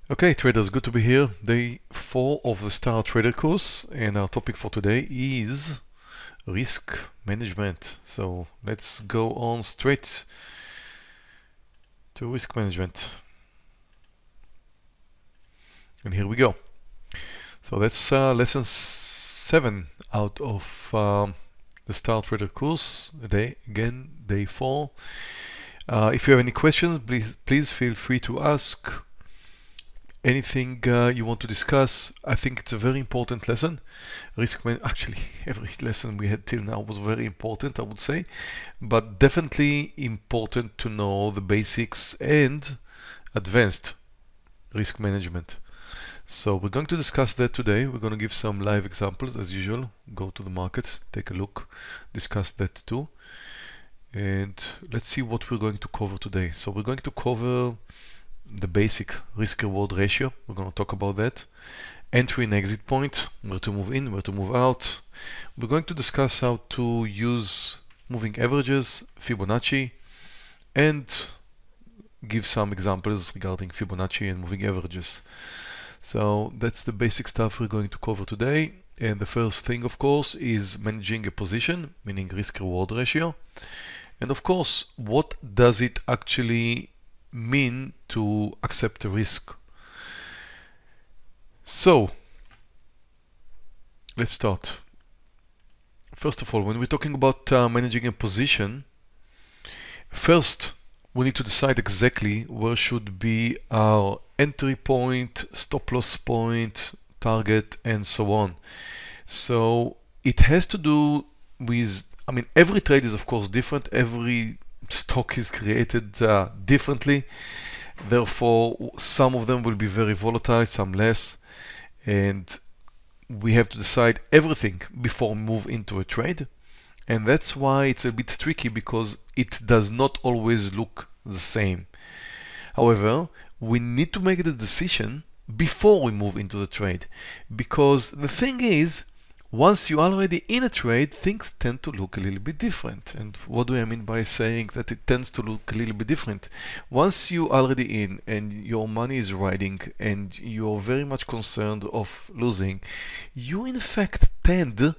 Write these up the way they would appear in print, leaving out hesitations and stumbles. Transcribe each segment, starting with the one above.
Okay, traders, good to be here. Day 4 of the Star Trader course, and our topic for today is risk management. So let's go on straight to risk management. And here we go. So that's lesson 7 out of the Star Trader course. Day 4. If you have any questions, please feel free to ask. Anything you want to discuss. I think it's a very important lesson. Actually, every lesson we had till now was very important, I would say, but definitely important to know the basics and advanced risk management. So we're going to discuss that today. We're going to give some live examples as usual. Go to the market, take a look, discuss that too. And let's see what we're going to cover today. So we're going to cover the basic risk-reward ratio. We're going to talk about that. Entry and exit point, where to move in, where to move out. We're going to discuss how to use moving averages, Fibonacci, and give some examples regarding Fibonacci and moving averages. So that's the basic stuff we're going to cover today. And the first thing, of course, is managing a position, meaning risk-reward ratio. And of course, what does it actually mean to accept a risk? So let's start. First of all, when we're talking about managing a position, first we need to decide exactly where should be our entry point, stop loss point, target, and so on. So it has to do with, every trade is of course different. Every stock is created differently, therefore some of them will be very volatile, some less, and we have to decide everything before we move into a trade. And that's why it's a bit tricky, because it does not always look the same. However, we need to make the decision before we move into the trade, because the thing is, once you're already in a trade, things tend to look a little bit different. And what do I mean by saying that it tends to look a little bit different? Once you're already in and your money is riding and you're very much concerned of losing, you in fact tend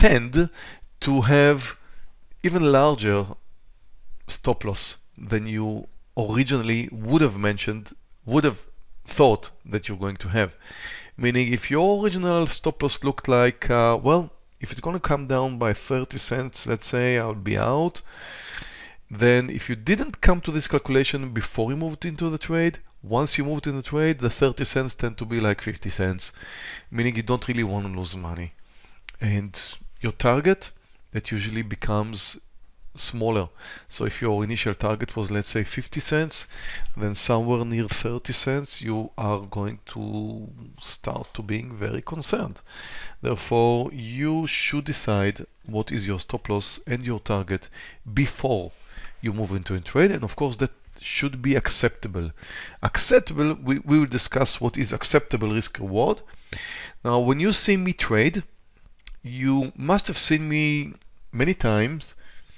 to have even larger stop loss than you originally would have thought that you're going to have. Meaning, if your original stop loss looked like, if it's going to come down by 30 cents, let's say, I'll be out. Then if you didn't come to this calculation before you moved into the trade, once you moved in the trade, the 30 cents tend to be like 50 cents. Meaning you don't really want to lose money. And your target, that usually becomes smaller. So if your initial target was, let's say, 50 cents, then somewhere near 30 cents you are going to start to being very concerned. Therefore, you should decide what is your stop loss and your target before you move into a trade, and of course that should be acceptable. We will discuss what is acceptable risk reward. Now, when you see me trade, you must have seen me many times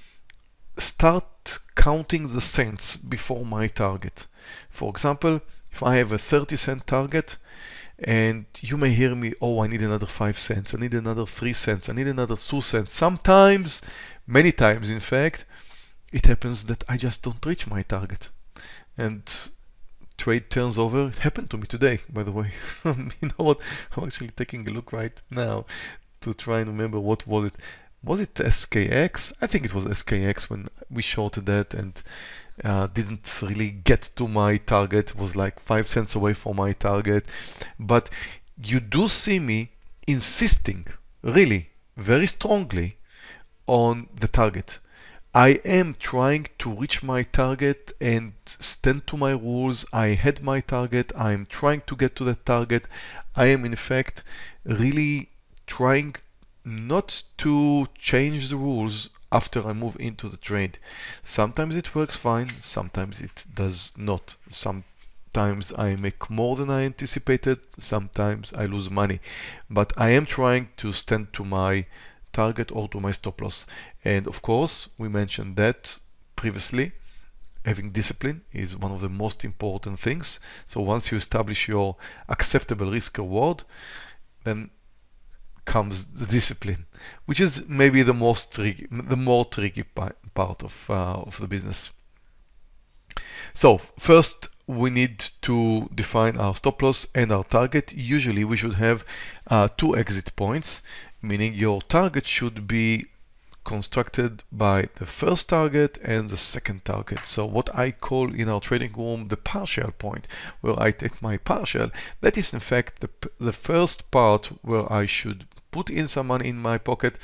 start counting the cents before my target. For example, if I have a 30-cent target and you may hear me, oh, I need another 5 cents, I need another 3 cents, I need another 2 cents. Sometimes, many times in fact, it happens that I just don't reach my target and trade turns over. It happened to me today, by the way. You know what? I'm actually taking a look right now to try and remember what was it. Was it SKX? I think it was SKX when we shorted that and didn't really get to my target. It was like 5 cents away from my target. But you do see me insisting really very strongly on the target. I am trying to reach my target and stand to my rules. I had my target. I'm trying to get to that target. I am in fact really trying not to change the rules after I move into the trade. Sometimes it works fine, sometimes it does not. Sometimes I make more than I anticipated, sometimes I lose money. But I am trying to stand to my target or to my stop loss. And of course, we mentioned that previously, having discipline is one of the most important things. So once you establish your acceptable risk reward, then comes the discipline, which is maybe the more tricky part of the business. So first we need to define our stop loss and our target. Usually we should have 2 exit points, meaning your target should be constructed by the first target and the second target. So what I call in our trading room the partial point, where I take my partial, that is in fact the first part where I should put in some money in my pocket,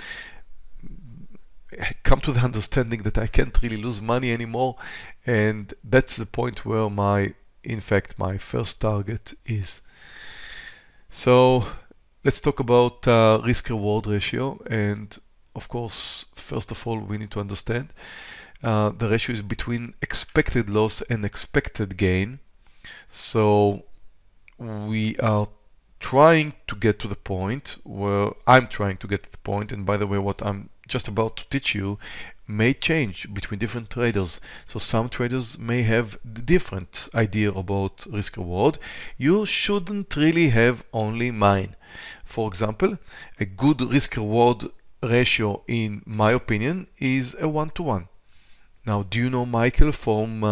come to the understanding that I can't really lose money anymore, and that's the point where in fact my first target is. So let's talk about risk reward ratio, and of course first of all we need to understand the ratio is between expected loss and expected gain. So we are trying to get to the point where I'm trying to get to the point, and by the way, what I'm just about to teach you may change between different traders. So some traders may have a different idea about risk reward. You shouldn't really have only mine. For example, a good risk reward ratio, in my opinion, is a 1-to-1. Now, do you know Michael from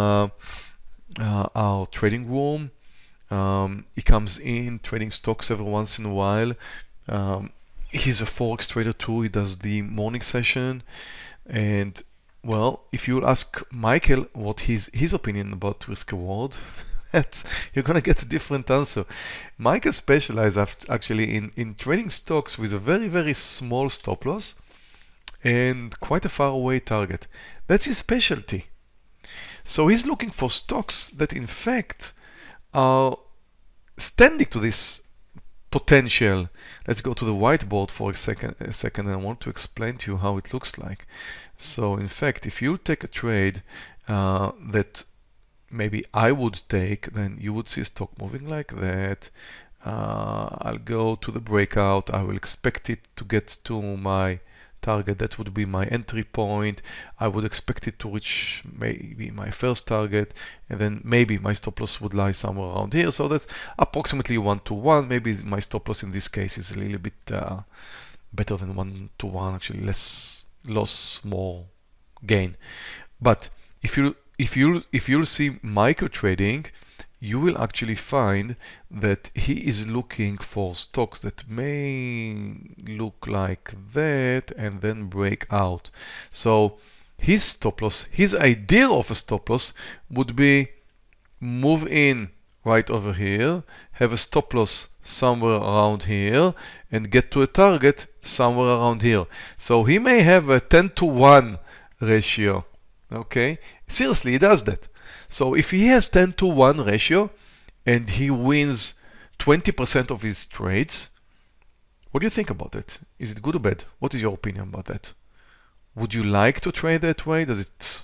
our trading room? He comes in trading stocks every once in a while. He's a forex trader too. He does the morning session, and well, if you ask Michael what his opinion about risk reward, you're gonna get a different answer. Michael specializes actually in trading stocks with a very small stop loss and quite a far away target. That's his specialty. So he's looking for stocks that in fact are standing to this potential. Let's go to the whiteboard for a second, and I want to explain to you how it looks like. So in fact, if you take a trade that maybe I would take, then you would see stock moving like that. I'll go to the breakout. I will expect it to get to my target. That would be my entry point. I would expect it to reach maybe my first target, and then maybe my stop loss would lie somewhere around here. So that's approximately 1-to-1. Maybe my stop loss in this case is a little bit better than 1-to-1, actually less loss, more gain. But if you'll see Michael trading, you will actually find that he is looking for stocks that may look like that and then break out. So his stop loss, his idea of a stop loss would be move in right over here, have a stop loss somewhere around here, and get to a target somewhere around here. So he may have a 10-to-1 ratio. Okay, seriously, he does that. So if he has 10-to-1 ratio and he wins 20% of his trades, what do you think about it? Is it good or bad? What is your opinion about that? Would you like to trade that way? Does it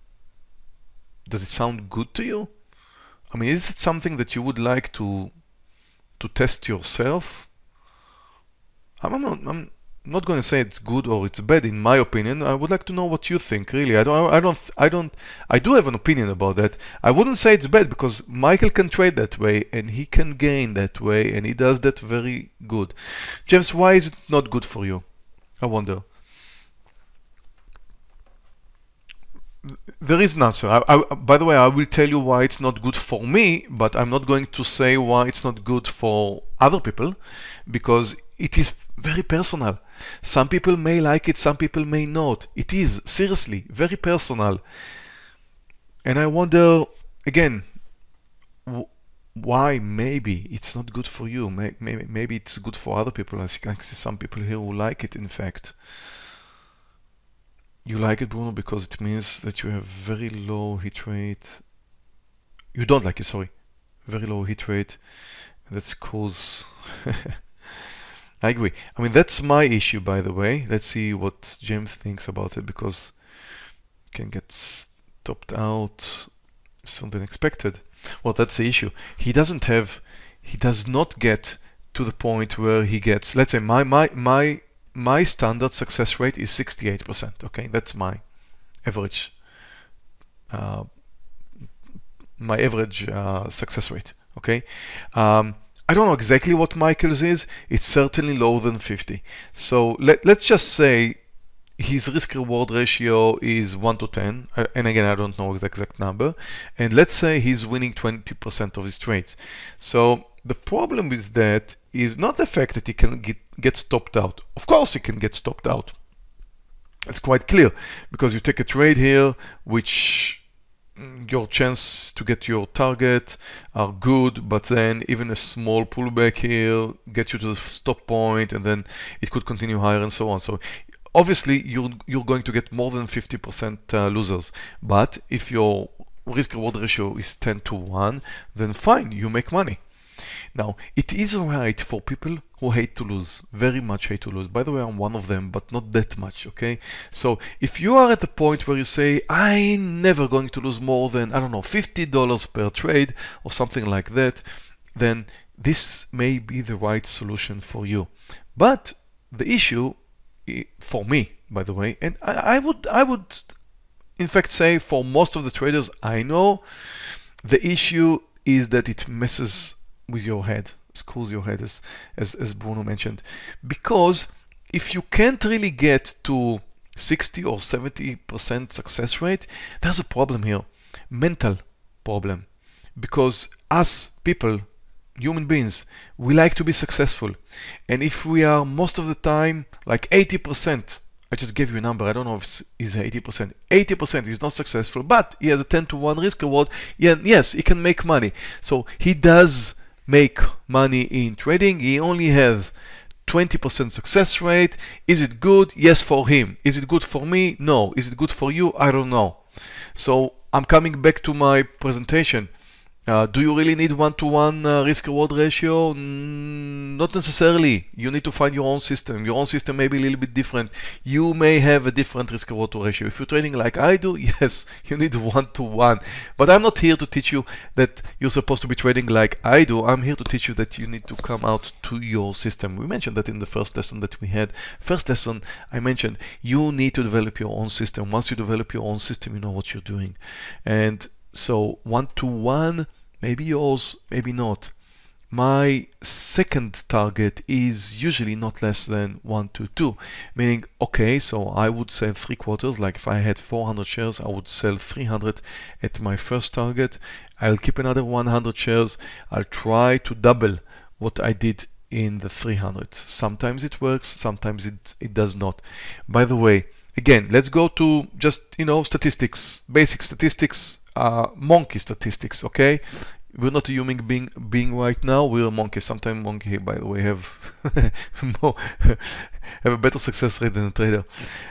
sound good to you? I mean, is it something that you would like to test yourself? I'm not going to say it's good or it's bad. In my opinion, I would like to know what you think. Really, I do have an opinion about that. I wouldn't say it's bad because Michael can trade that way and he can gain that way, and he does that very good. James, why is it not good for you? I wonder. There is an answer. By the way, I will tell you why it's not good for me, but I'm not going to say why it's not good for other people, because it is very personal. Some people may like it, some people may not. It is, seriously, very personal. And I wonder, again, why maybe it's not good for you. Maybe it's good for other people. I see some people here who like it, in fact. You like it, Bruno, because it means that you have very low hit rate. You don't like it, sorry. Very low hit rate. That's cause... I agree. I mean, that's my issue, by the way. Let's see what James thinks about it, because you can get stopped out, something expected. Well, that's the issue. He does not get to the point where he gets, let's say my standard success rate is 68%. Okay, that's my average my average success rate. Okay, I don't know exactly what Michael's is. It's certainly lower than 50. So let's just say his risk-reward ratio is 1 to 10, and again, I don't know the exact number, and let's say he's winning 20% of his trades. So the problem with that is not the fact that he can get stopped out. Of course he can get stopped out. It's quite clear, because you take a trade here, which your chance to get your target are good, but then even a small pullback here gets you to the stop point, and then it could continue higher and so on. So obviously you're going to get more than 50% losers. But if your risk reward ratio is 10 to 1, then fine, you make money. Now, it is right for people who hate to lose, very much hate to lose. By the way, I'm one of them, but not that much, okay? So if you are at the point where you say, I'm never going to lose more than, I don't know, $50 per trade or something like that, then this may be the right solution for you. But the issue, for me, by the way, and I would in fact say for most of the traders I know, the issue is that it messes with your head, screws your head, as Bruno mentioned. Because if you can't really get to 60 or 70% success rate, there's a problem here, mental problem. Because us people, human beings, we like to be successful. And if we are most of the time like 80%, I just gave you a number, I don't know if it's 80%. 80% is not successful, but he has a 10 to 1 risk reward. Yeah, yes, he can make money. So he does make money in trading. He only has 20% success rate. Is it good? Yes, for him. Is it good for me? No. Is it good for you? I don't know. So I'm coming back to my presentation. Do you really need 1-to-1 risk-reward ratio? Not necessarily. You need to find your own system. Your own system may be a little bit different. You may have a different risk-reward ratio. If you're trading like I do, yes, you need 1-to-1. But I'm not here to teach you that you're supposed to be trading like I do. I'm here to teach you that you need to come out to your system. We mentioned that in the first lesson that we had. First lesson, I mentioned you need to develop your own system. Once you develop your own system, you know what you're doing. And so 1-to-1, maybe yours, maybe not. My second target is usually not less than 1-to-2, meaning, okay, so I would sell 3/4, like if I had 400 shares, I would sell 300 at my first target. I'll keep another 100 shares. I'll try to double what I did in the 300. Sometimes it works, sometimes it does not. By the way, again, let's go to just, statistics, basic statistics, monkey statistics, okay? We're not a human being right now, we're a monkey. Sometimes monkey, by the way, have have a better success rate than a trader.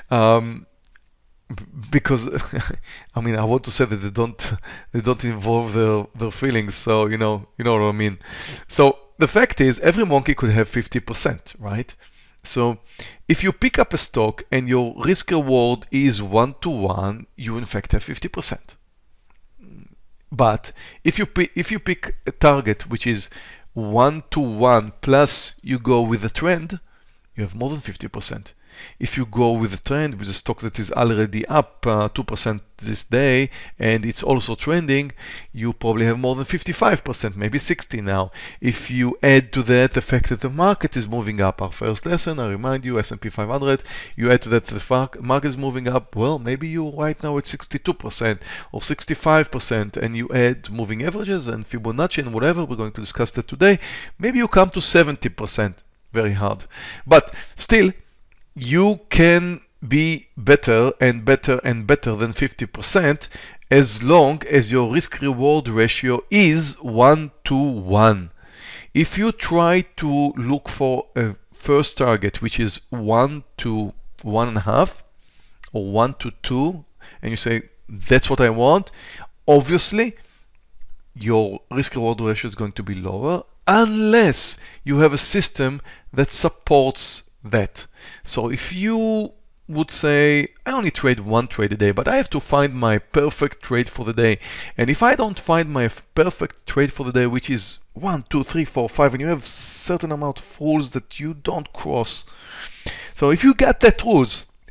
Because I mean, I want to say that they don't involve their feelings, so you know what I mean. So the fact is, every monkey could have 50%, right? So if you pick up a stock and your risk reward is 1-to-1, you in fact have 50%. But if you pick a target which is 1-to-1 plus you go with the trend, you have more than 50%. If you go with the trend with a stock that is already up 2% this day and it's also trending, you probably have more than 55%, maybe 60 now. If you add to that the fact that the market is moving up, our first lesson, I remind you, S&P 500, you add to that the market is moving up, well, maybe you're right now at 62% or 65%, and you add moving averages and Fibonacci and whatever, we're going to discuss that today, maybe you come to 70%. Very hard. But still, you can be better and better and better than 50% as long as your risk-reward ratio is 1-to-1. If you try to look for a first target which is 1-to-1.5 or 1-to-2, and you say, that's what I want, obviously your risk-reward ratio is going to be lower unless you have a system that supports that. So if you would say, I only trade one trade a day, but I have to find my perfect trade for the day. And if I don't find my perfect trade for the day, which is 1, 2, 3, 4, 5, and you have certain amount of rules that you don't cross. So if you get that rules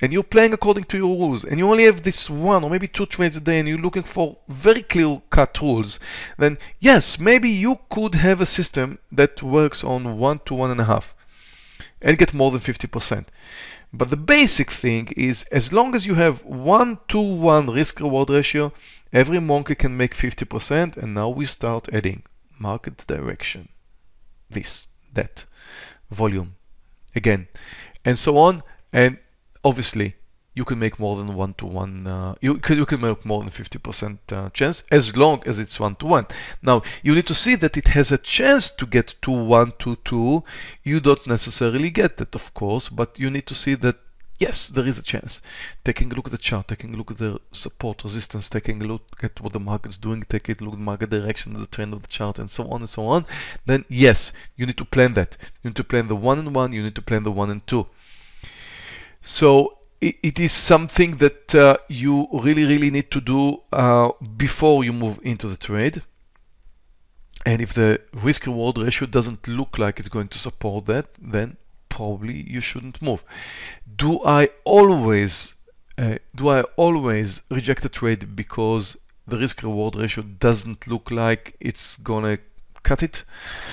and you're playing according to your rules, and you only have this one or maybe two trades a day, and you're looking for very clear-cut rules, then yes, maybe you could have a system that works on 1 to 1.5 and get more than 50%. But the basic thing is, as long as you have 1 to 1 risk-reward ratio, every monkey can make 50%, and now we start adding market direction, this, that, volume, again, and so on. And obviously, you can make more than 1 to 1. You can make more than 50% chance as long as it's 1 to 1. Now you need to see that it has a chance to get to 1 to 2. You don't necessarily get that, of course, but you need to see that yes, there is a chance. Taking a look at the chart, taking a look at the support, resistance, taking a look at what the market's doing, taking a look at the market direction, the trend of the chart, and so on and so on. Then yes, you need to plan that. You need to plan the 1 and 1. You need to plan the 1 and 2. So it is something that you really need to do before you move into the trade. And if the risk-reward ratio doesn't look like it's going to support that, then probably you shouldn't move. Do I always reject a trade because the risk-reward ratio doesn't look like it's gonna cut it?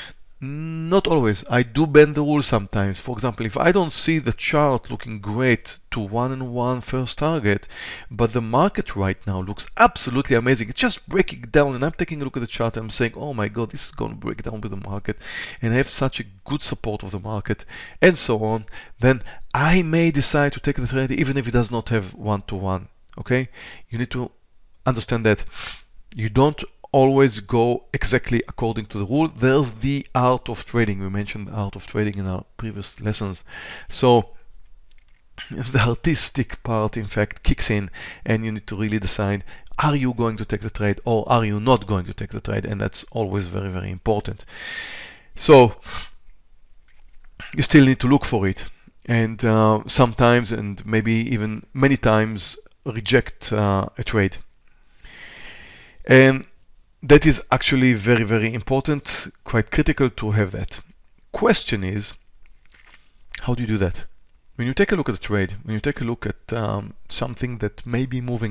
Not always. I do bend the rule sometimes. For example, if I don't see the chart looking great to 1 and 1 first target, but the market right now looks absolutely amazing, it's just breaking down, and I'm taking a look at the chart and I'm saying, oh my god, this is going to break down with the market, and I have such a good support of the market, and so on, then I may decide to take the trade even if it does not have 1 to 1. Okay? You need to understand that you don't always go exactly according to the rule. There's the art of trading. We mentioned the art of trading in our previous lessons. So the artistic part, in fact, kicks in, and you need to really decide, are you going to take the trade or are you not going to take the trade? And that's always very important. So you still need to look for it, and sometimes, and maybe even many times, reject a trade. And that is actually very important, quite critical to have that. Question is, how do you do that? When you take a look at the trade, when you take a look at something that may be moving,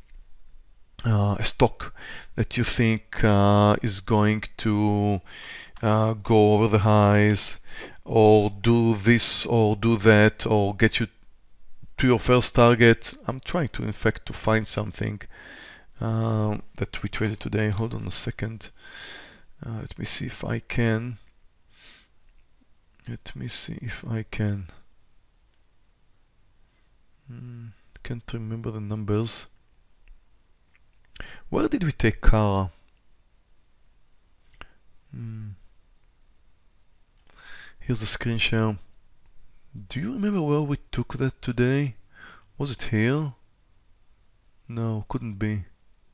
a stock that you think is going to go over the highs, or do this or do that, or get you to your first target. I'm trying to, in fact, to find something that we traded today. Hold on a second. Let me see if I can. Can't remember the numbers. Where did we take Kara? Here's the screen share. Do you remember where we took that today? Was it here? No, couldn't be.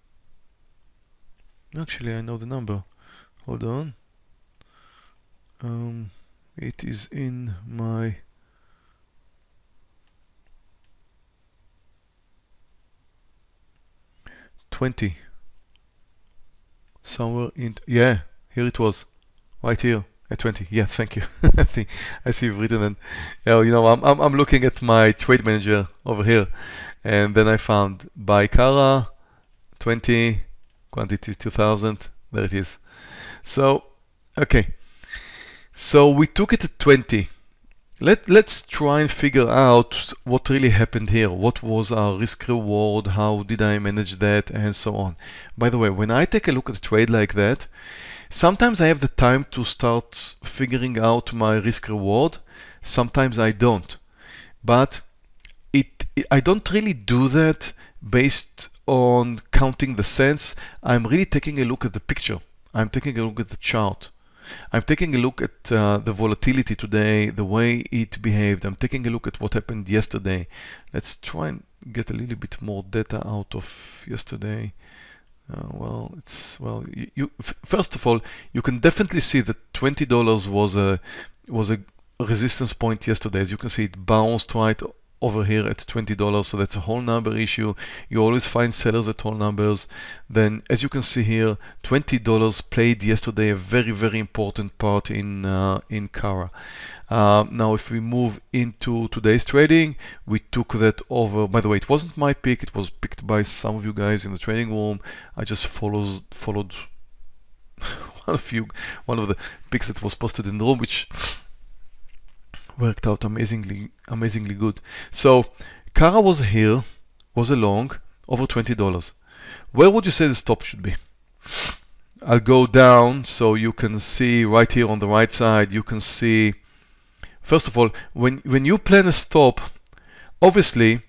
Actually, I know the number. Hold on. It is in my $20. Somewhere in, yeah, here it was, right here at 20. Yeah, thank you. I see you've written it. Yeah, you know, I'm looking at my trade manager over here, and then I found buy Kara 20. Quantity 2000, there it is. So, okay. So we took it at 20. Let's try and figure out what really happened here. What was our risk reward? How did I manage that? And so on. By the way, when I take a look at a trade like that, sometimes I have the time to start figuring out my risk reward. Sometimes I don't. But I don't really do that based on counting the cents. I'm really taking a look at the picture. I'm taking a look at the chart. I'm taking a look at the volatility today, the way it behaved. I'm taking a look at what happened yesterday. Let's try and get a little bit more data out of yesterday. First of all, you can definitely see that $20 was a resistance point yesterday. As you can see, it bounced right over here at $20, so that's a whole number issue. You always find sellers at whole numbers. Then, as you can see here, $20 played yesterday a very, very important part in Cara. Now, if we move into today's trading, we took that over. By the way, it wasn't my pick; it was picked by some of you guys in the trading room. I just followed one of the picks that was posted in the room, which worked out amazingly good. So Cara was here, was along, over $20. Where would you say the stop should be? I'll go down so you can see right here on the right side. You can see, first of all, when you plan a stop, obviously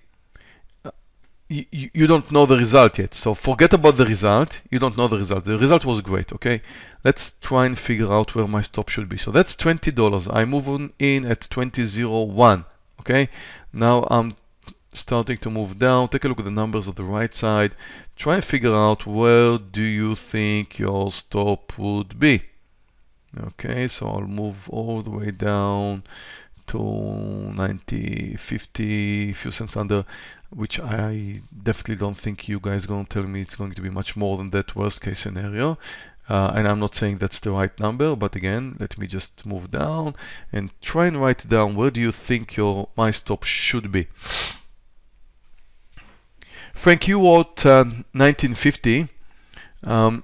you don't know the result yet. So forget about the result. You don't know the result. The result was great, okay? Let's try and figure out where my stop should be. So that's $20. I move on in at 20.01, okay? Now I'm starting to move down. Take a look at the numbers on the right side. Try and figure out where do you think your stop would be. Okay, so I'll move all the way down to 90, 50, few cents under, which I definitely don't think you guys are going to tell me it's going to be much more than that worst case scenario. And I'm not saying that's the right number, but again, let me just move down and try and write down where do you think my stop should be. Frank, you wrote 1950. I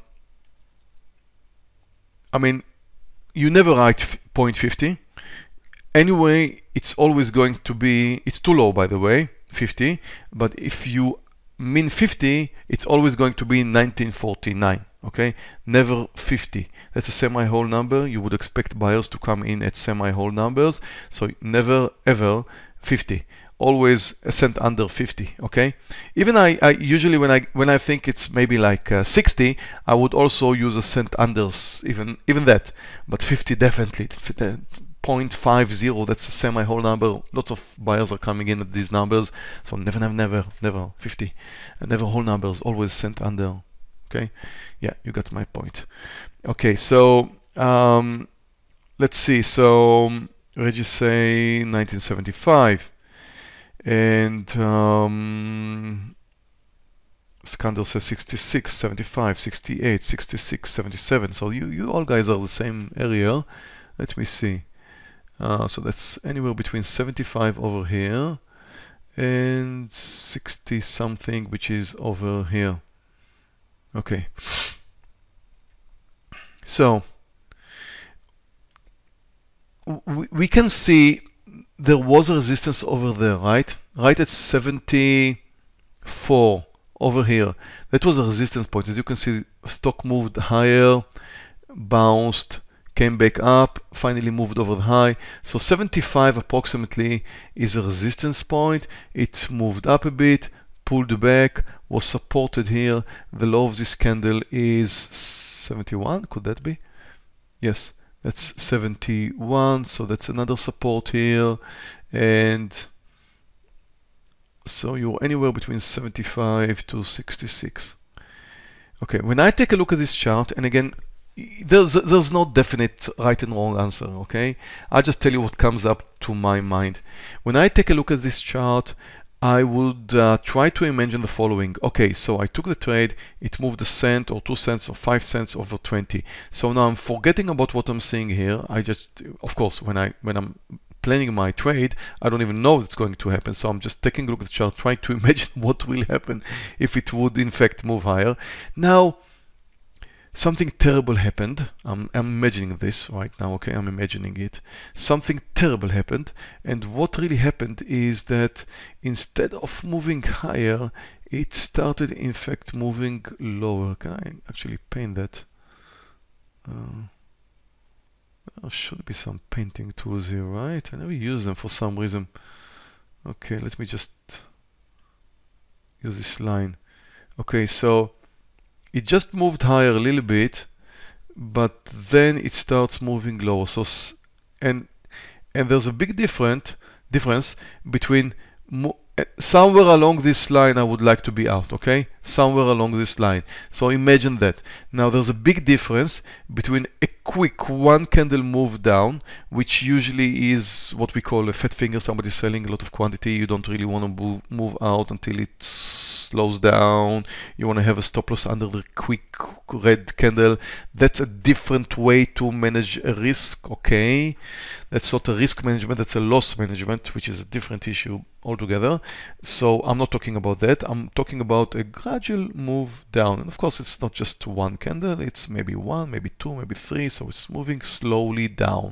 mean, you never write 0.50. Anyway, it's always going to be, it's too low by the way, 50, but if you mean 50, it's always going to be 1949, okay? Never 50. That's a semi-whole number. You would expect buyers to come in at semi-whole numbers, so never ever 50. Always a cent under 50, okay? Even I usually when I think it's maybe like 60, I would also use a cent under even that, but 50 definitely. 0.50, that's a semi-whole number. Lots of buyers are coming in at these numbers, so never 50, and never whole numbers, always cent under. Okay, yeah, you got my point. Okay, so let's see. So Reggie say 1975, and Skander says 66, 75, 68, 66, 77. So you all guys are the same area. Let me see. So that's anywhere between 75 over here and 60 something, which is over here. Okay. So we can see there was a resistance over there, right? Right at 74 over here. That was a resistance point. As you can see, stock moved higher, bounced, came back up, finally moved over the high. So 75 approximately is a resistance point. It moved up a bit, pulled back, was supported here. The low of this candle is 71, could that be? Yes, that's 71, so that's another support here. And so you're anywhere between 75 to 66. Okay, when I take a look at this chart, and again, there's no definite right and wrong answer, okay? I'll just tell you what comes up to my mind. When I take a look at this chart, I would try to imagine the following. Okay, so I took the trade, it moved a cent or 2 cents or 5 cents over 20. So now I'm forgetting about what I'm seeing here. I just, of course, when I'm planning my trade, I don't even know what's going to happen. So I'm just taking a look at the chart, trying to imagine what will happen if it would in fact move higher. Now, something terrible happened. I'm imagining this right now, okay? I'm imagining it. Something terrible happened, and what really happened is that instead of moving higher, it started in fact moving lower. Can I actually paint that? There should be some painting tools here, right? I never use them for some reason. Okay, let me just use this line. Okay, so it just moved higher a little bit, but then it starts moving lower. So and there's a big difference between somewhere along this line I would like to be out, okay? Somewhere along this line. So imagine that. Now there's a big difference between a quick one candle move down, which usually is what we call a fat finger. Somebody's selling a lot of quantity. You don't really want to move out until it slows down. You want to have a stop loss under the quick red candle. That's a different way to manage a risk, okay? That's not a risk management, that's a loss management, which is a different issue altogether. So I'm not talking about that. I'm talking about a gradual move down. And of course, it's not just one candle. It's maybe one, maybe two, maybe three. So it's moving slowly down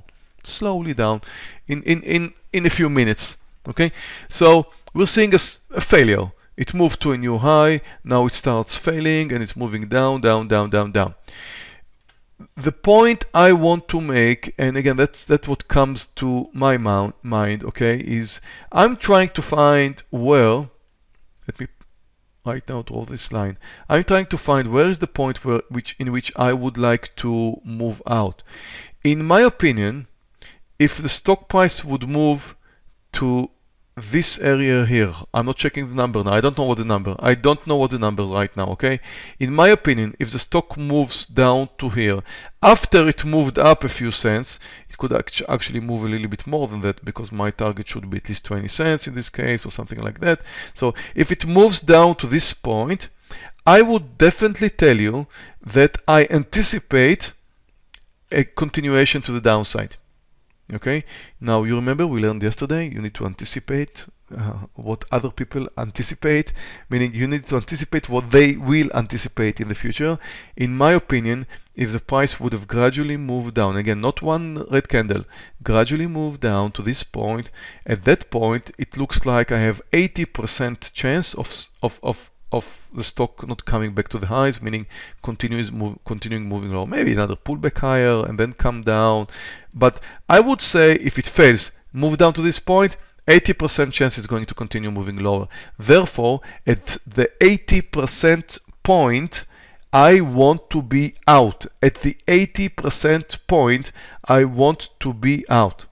in a few minutes, okay? So we're seeing a failure. It moved to a new high. Now it starts failing and it's moving down, down, down, down, down. The point I want to make, and again, that's what comes to my mind, okay, is I'm trying to find where, let me right now draw this line. I'm trying to find where is the point in which I would like to move out. In my opinion, if the stock price would move to this area here, I'm not checking the number now. I don't know what the number is right now, okay? In my opinion, if the stock moves down to here, after it moved up a few cents, it could actually move a little bit more than that, because my target should be at least 20 cents in this case or something like that. So if it moves down to this point, I would definitely tell you that I anticipate a continuation to the downside. Okay, now you remember we learned yesterday you need to anticipate what other people anticipate, meaning you need to anticipate what they will anticipate in the future. In my opinion, if the price would have gradually moved down, again, not one red candle, gradually moved down to this point, at that point it looks like I have 80% chance of the stock not coming back to the highs, meaning continuing moving lower. Maybe another pullback higher and then come down. But I would say if it fails, move down to this point, 80% chance it's going to continue moving lower. Therefore, at the 80% point, I want to be out. At the 80% point, I want to be out.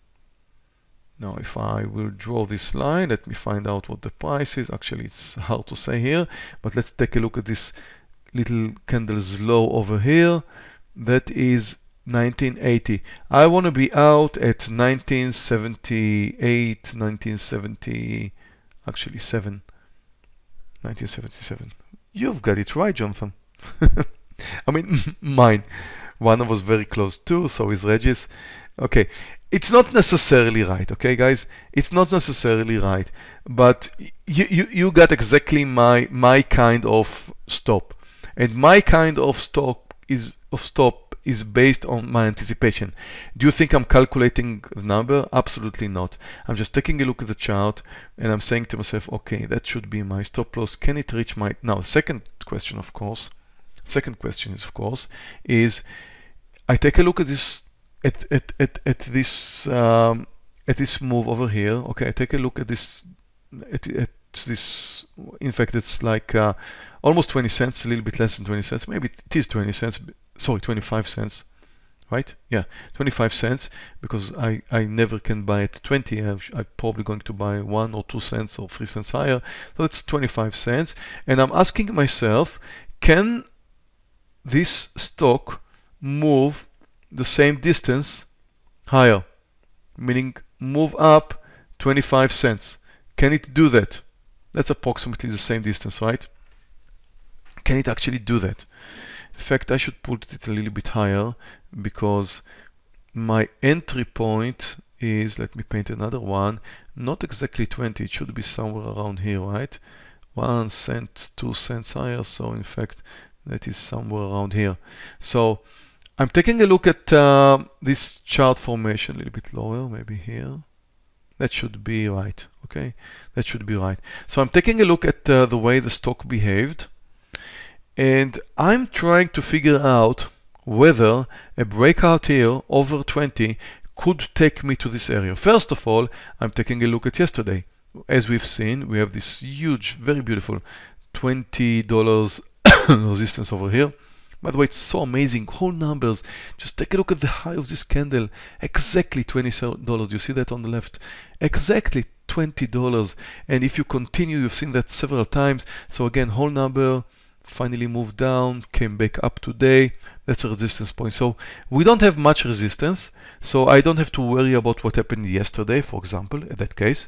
Now, if I will draw this line, let me find out what the price is. Actually, it's hard to say here, but let's take a look at this little candle's low over here. That is 1980. I want to be out at 1978, 1970, actually 1977. You've got it right, Jonathan. I mean, mine. One was very close too, so is Regis. Okay, it's not necessarily right, okay, guys? It's not necessarily right, but you got exactly my kind of stop, and my kind of stop is based on my anticipation. Do you think I'm calculating the number? Absolutely not. I'm just taking a look at the chart and I'm saying to myself, okay, that should be my stop loss. Can it reach my... Now, second question is, is I take a look at this at this move over here. Okay, I take a look at this in fact it's like almost 20 cents, a little bit less than 20 cents, maybe it is 20 cents, sorry, 25 cents, right? Yeah, 25 cents, because I never can buy at 20. I'm probably going to buy 1 or 2 cents or 3 cents higher, so that's 25 cents. And I'm asking myself, can this stock move the same distance higher, meaning move up 25 cents? Can it do that? That's approximately the same distance, right? Can it actually do that? In fact, I should put it a little bit higher, because my entry point is, let me paint another one, not exactly 20, it should be somewhere around here, right? 1 cent, 2 cents higher, so in fact that is somewhere around here. So I'm taking a look at this chart formation a little bit lower, maybe here. That should be right, okay? That should be right. So I'm taking a look at the way the stock behaved, and I'm trying to figure out whether a breakout here over 20 could take me to this area. First of all, I'm taking a look at yesterday. As we've seen, we have this huge, very beautiful $20 resistance over here. By the way, it's so amazing, whole numbers. Just take a look at the high of this candle. Exactly $20. Do you see that on the left? Exactly $20. And if you continue, you've seen that several times. So again, whole number, finally moved down, came back up today. That's a resistance point. So we don't have much resistance, so I don't have to worry about what happened yesterday, for example, in that case.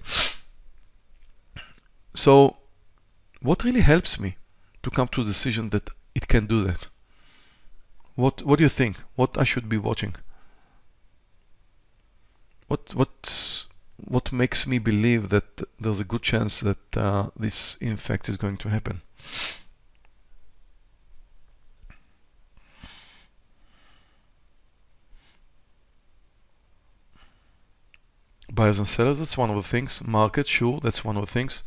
So what really helps me to come to a decision that it can do that? What do you think? What I should be watching? What makes me believe that there's a good chance that this in fact is going to happen? Buyers and sellers, that's one of the things. Market, sure, that's one of the things.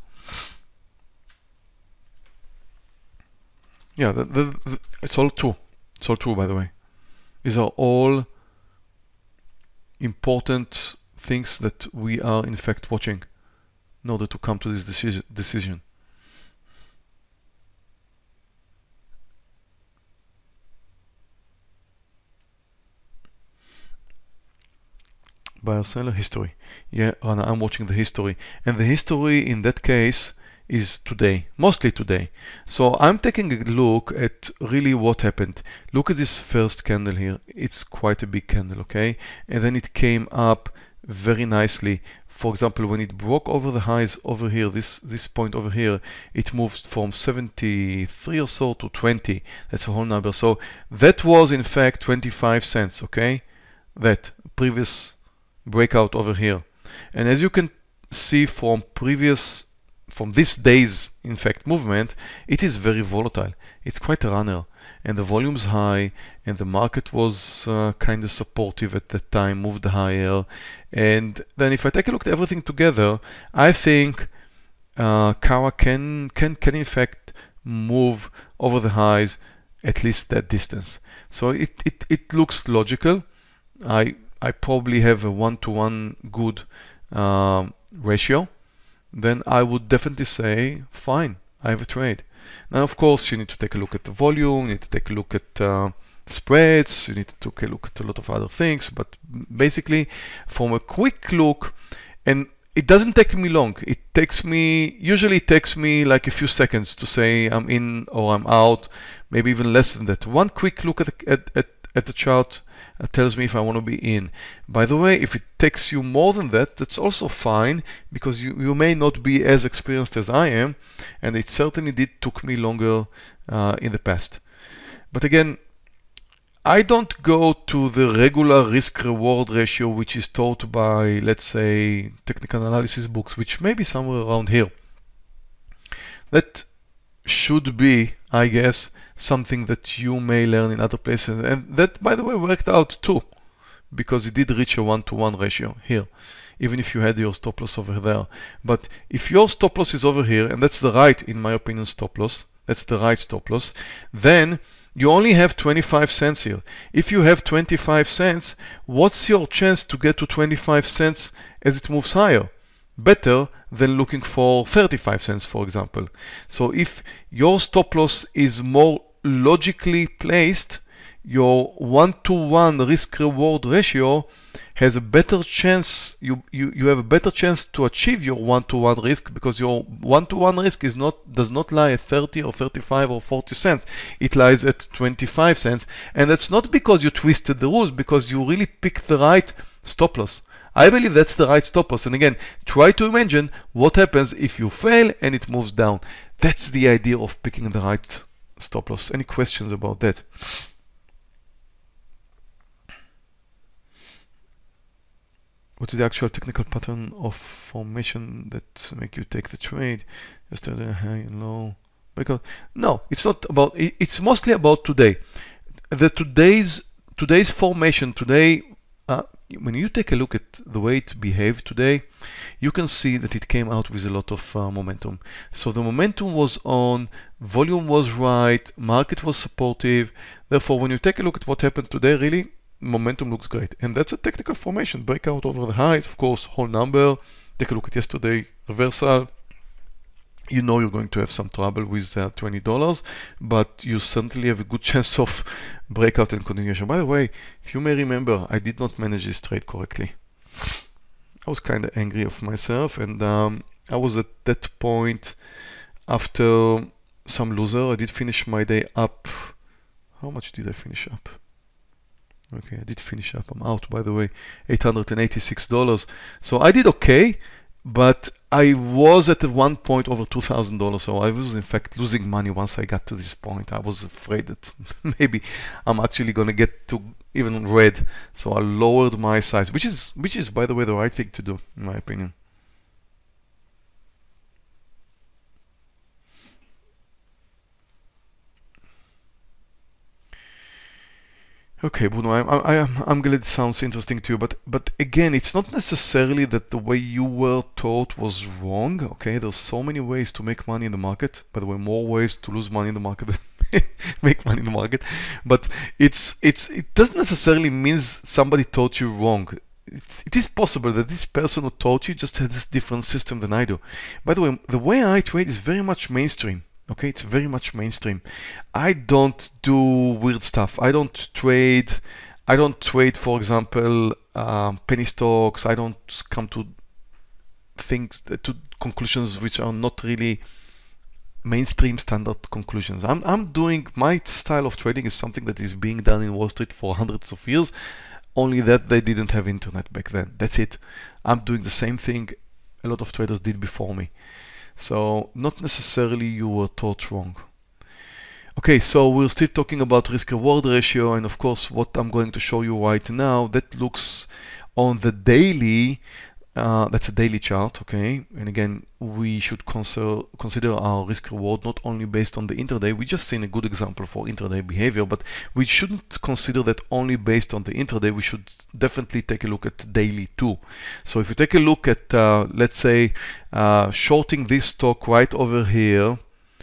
Yeah, it's all true. It's all true, by the way. These are all important things that we are in fact watching in order to come to this decision. Buyer seller history. Yeah, Rana, I'm watching the history, and the history in that case is today, mostly today. So I'm taking a look at really what happened. Look at this first candle here. It's quite a big candle, okay? And then it came up very nicely. For example, when it broke over the highs over here, this point over here, it moved from 73 or so to 20. That's a whole number. So that was in fact 25 cents, okay? That previous breakout over here. And as you can see from this day's in fact movement, it is very volatile. It's quite a runner, and the volume's high, and the market was kind of supportive at that time, moved higher. And then if I take a look at everything together, I think Kara can in fact move over the highs at least that distance. So it looks logical. I probably have a 1-to-1 good ratio. Then I would definitely say, fine, I have a trade. Now, of course, you need to take a look at the volume, you need to take a look at spreads, you need to take a look at a lot of other things, but basically, from a quick look, and it doesn't take me long. Usually it takes me like a few seconds to say I'm in or I'm out, maybe even less than that. One quick look at the chart tells me if I want to be in. By the way, if it takes you more than that, that's also fine, because you may not be as experienced as I am, and it certainly took me longer in the past. But again, I don't go to the regular risk-reward ratio which is taught by, let's say, technical analysis books, which may be somewhere around here. That should be, I guess, something that you may learn in other places, and that, by the way, worked out too, because it did reach a 1-to-1 ratio here, even if you had your stop loss over there. But if your stop loss is over here, and that's the right, in my opinion, stop loss, that's the right stop loss, then you only have 25 cents here. If you have 25 cents, what's your chance to get to 25 cents as it moves higher? Better than looking for 35 cents, for example. So if your stop loss is more logically placed, your 1-to-1 risk-reward ratio has a better chance, you have a better chance to achieve your 1-to-1 risk, because your 1-to-1 risk does not lie at 30 or 35 or 40 cents. It lies at 25 cents, and that's not because you twisted the rules, because you really picked the right stop loss. I believe that's the right stop loss. And again, try to imagine what happens if you fail and it moves down. That's the idea of picking the right stop loss. Any questions about that? What is the actual technical pattern of formation that make you take the trade? Yesterday, high and low. Because no, it's not about. It's mostly about today. Today's formation today. When you take a look at the way it behaved today, you can see that it came out with a lot of momentum. So the momentum was on, volume was right, market was supportive. Therefore, when you take a look at what happened today, really, momentum looks great. And that's a technical formation, breakout over the highs, of course, whole number. Take a look at yesterday, reversal. You know you're going to have some trouble with $20, but you certainly have a good chance of breakout and continuation. By the way, if you may remember, I did not manage this trade correctly. I was kind of angry of myself, and I was at that point after some loser. I did finish my day up. How much did I finish up? Okay, I did finish up. I'm out, by the way, $886. So I did okay, but I was at one point over $2,000. So I was in fact losing money once I got to this point. I was afraid that maybe I'm actually gonna get to even red. So I lowered my size, which is by the way the right thing to do, in my opinion. Okay, Bruno, I'm glad it sounds interesting to you, but again, it's not necessarily that the way you were taught was wrong. Okay, there's so many ways to make money in the market. By the way, more ways to lose money in the market than make money in the market. But it doesn't necessarily mean somebody taught you wrong. It is possible that this person who taught you just had this different system than I do. By the way I trade is very much mainstream. Okay, it's very much mainstream. I don't do weird stuff. I don't trade, for example, penny stocks. I don't come to to conclusions which are not really mainstream standard conclusions. I'm doing, my style of trading is something that is being done in Wall Street for hundreds of years, only that they didn't have internet back then. That's it. I'm doing the same thing a lot of traders did before me. So not necessarily you were taught wrong. Okay, so we're still talking about risk-reward ratio, and of course what I'm going to show you right now, that looks on the daily, that's a daily chart, okay? And again, we should consider our risk-reward not only based on the intraday. We just seen a good example for intraday behavior, but we shouldn't consider that only based on the intraday. We should definitely take a look at daily too. So if you take a look at, let's say, shorting this stock right over here,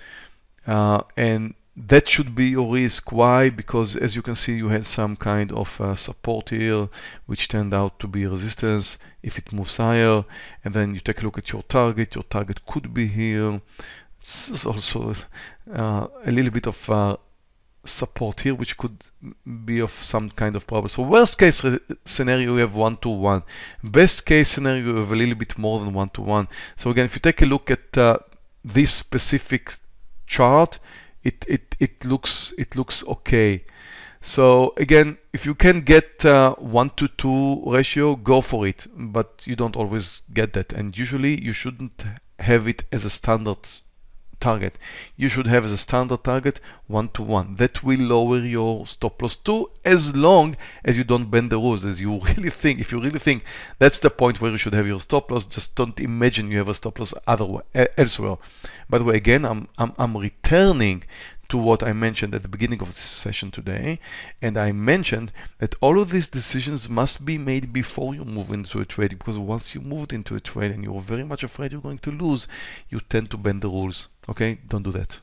and that should be your risk. Why? Because as you can see, you had some kind of support here, which turned out to be resistance if it moves higher. And then you take a look at your target. Your target could be here. This is also a little bit of support here, which could be of some kind of problem. So worst case scenario, you have 1-to-1. Best case scenario, you have a little bit more than 1-to-1. So again, if you take a look at this specific chart, it looks okay. So again, if you can get 1-to-2 ratio, go for it, but you don't always get that, and usually you shouldn't have it as a standard target. You should have as a standard target 1-to-1. That will lower your stop loss too, as long as you don't bend the rules. As you really think, if you really think that's the point where you should have your stop loss, just don't imagine you have a stop loss elsewhere. By the way, again, I'm returning to what I mentioned at the beginning of this session today, and I mentioned that all of these decisions must be made before you move into a trade, because once you moved into a trade and you're very much afraid you're going to lose, you tend to bend the rules. Okay, don't do that.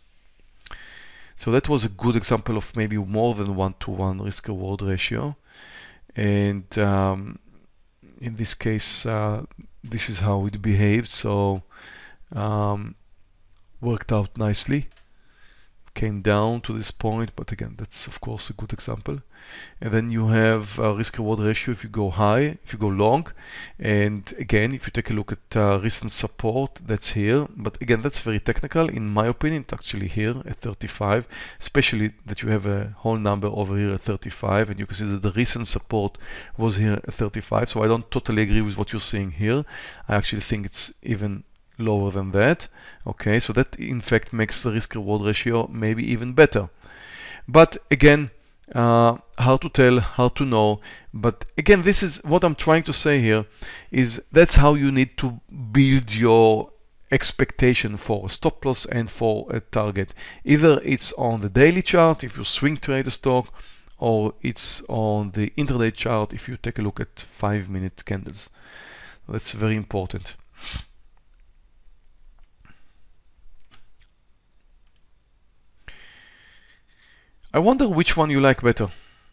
So that was a good example of maybe more than 1-to-1 risk-reward ratio, and in this case, this is how it behaved. So worked out nicely. Came down to this point, but again, that's of course a good example. And then you have a risk-reward ratio if you go high, if you go long. And again, if you take a look at recent support, that's here. But again, that's very technical. In my opinion, it's actually here at 35, especially that you have a whole number over here at 35. And you can see that the recent support was here at 35. So I don't totally agree with what you're seeing here. I actually think it's even lower than that. Okay, so that in fact makes the risk-reward ratio maybe even better. But again, hard to tell, hard to know. But again, this is what I'm trying to say here, is that's how you need to build your expectation for a stop loss and for a target. Either it's on the daily chart if you swing trade a stock, or it's on the intraday chart if you take a look at 5-minute candles. That's very important. I wonder which one you like better.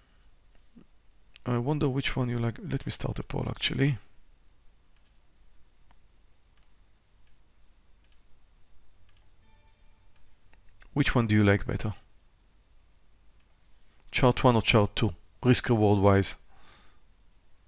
I wonder which one you like. Let me start a poll actually. Which one do you like better? Chart 1 or chart 2? Risk reward wise.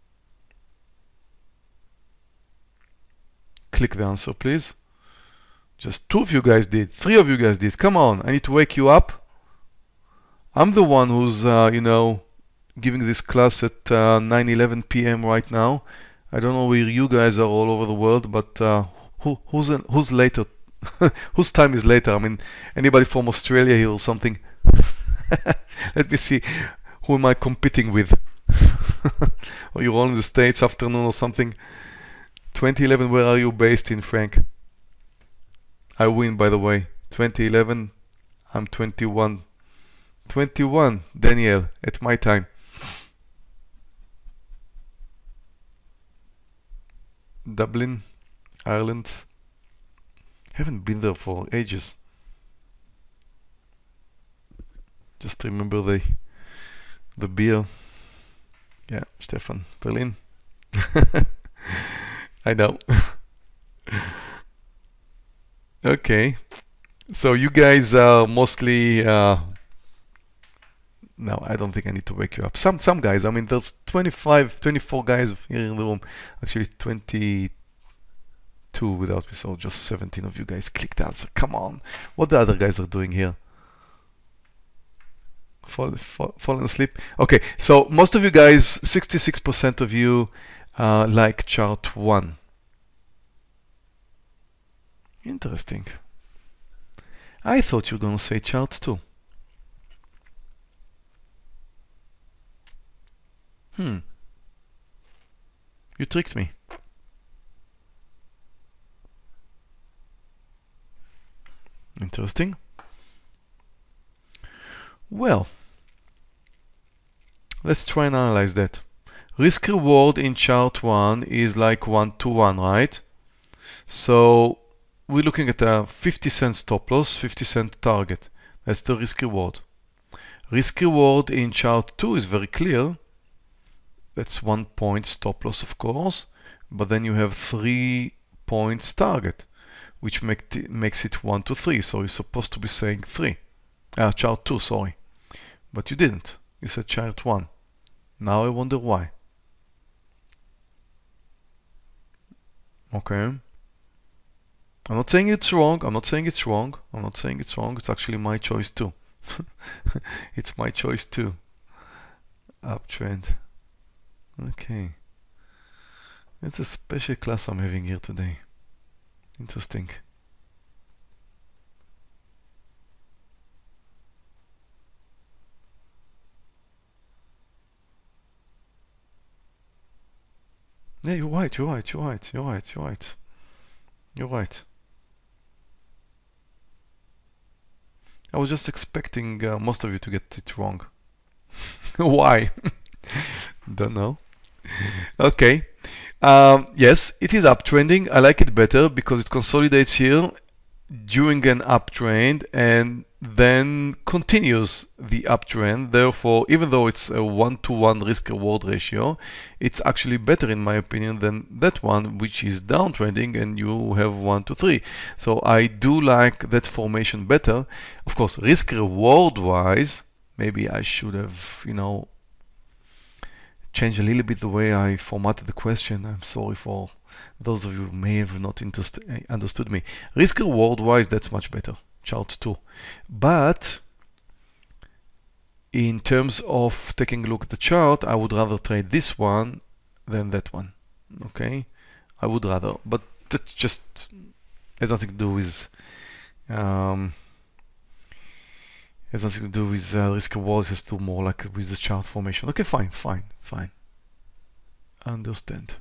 Click the answer please. Just 2 of you guys did. 3 of you guys did. Come on, I need to wake you up. I'm the one who's, you know, giving this class at 9:11 p.m. right now. I don't know where you guys are all over the world, but who's later? Whose time is later? I mean, anybody from Australia here or something? Let me see. Who am I competing with? Or you're all in the States afternoon or something? 2011, where are you based in, Frank? I win, by the way. 2011, I'm 21. 21, Daniel, at my time. Dublin, Ireland. Haven't been there for ages. Just remember the beer. Yeah, Stefan, Berlin. I know. Okay, so you guys are mostly no, I don't think I need to wake you up. Some guys, I mean, there's 24 guys here in the room. Actually 22 without me, so just 17 of you guys clicked the answer. Come on, what the other guys are doing here? Fallen asleep. Okay, so most of you guys, 66% of you like chart 1. Interesting. I thought you were gonna say chart 2. You tricked me. Interesting. Well, let's try and analyze that. Risk reward in chart 1 is like 1 to 1, right? So we're looking at a 50-cent stop loss, 50-cent target. That's the risk reward. Risk reward in chart 2 is very clear. That's 1 point stop loss, of course, but then you have 3 points target, which makes it 1 to 3. So you're supposed to be saying 3. Chart 2, sorry. But you didn't. You said chart 1. Now I wonder why. Okay. I'm not saying it's wrong. I'm not saying it's wrong. I'm not saying it's wrong. It's actually my choice too. It's my choice too. Uptrend. Okay. It's a special class I'm having here today. Interesting. Yeah, you're right, you're right, you're right, you're right, you're right. You're right. I was just expecting most of you to get it wrong. Why? Don't know. Okay. Yes, it is uptrending. I like it better because it consolidates here during an uptrend and then continues the uptrend. Therefore, even though it's a 1-to-1 risk-reward ratio, it's actually better in my opinion than that one, which is downtrending and you have 1 to 3. So I do like that formation better. Of course, risk-reward wise, maybe I should have, you know, changed a little bit the way I formatted the question. I'm sorry for those of you who may have not understood me. Risk reward wise, that's much better. Chart 2. But in terms of taking a look at the chart, I would rather trade this one than that one. Okay, I would rather, but that just has nothing to do with risk reward. It has to do more like with the chart formation. Okay, fine. Understand.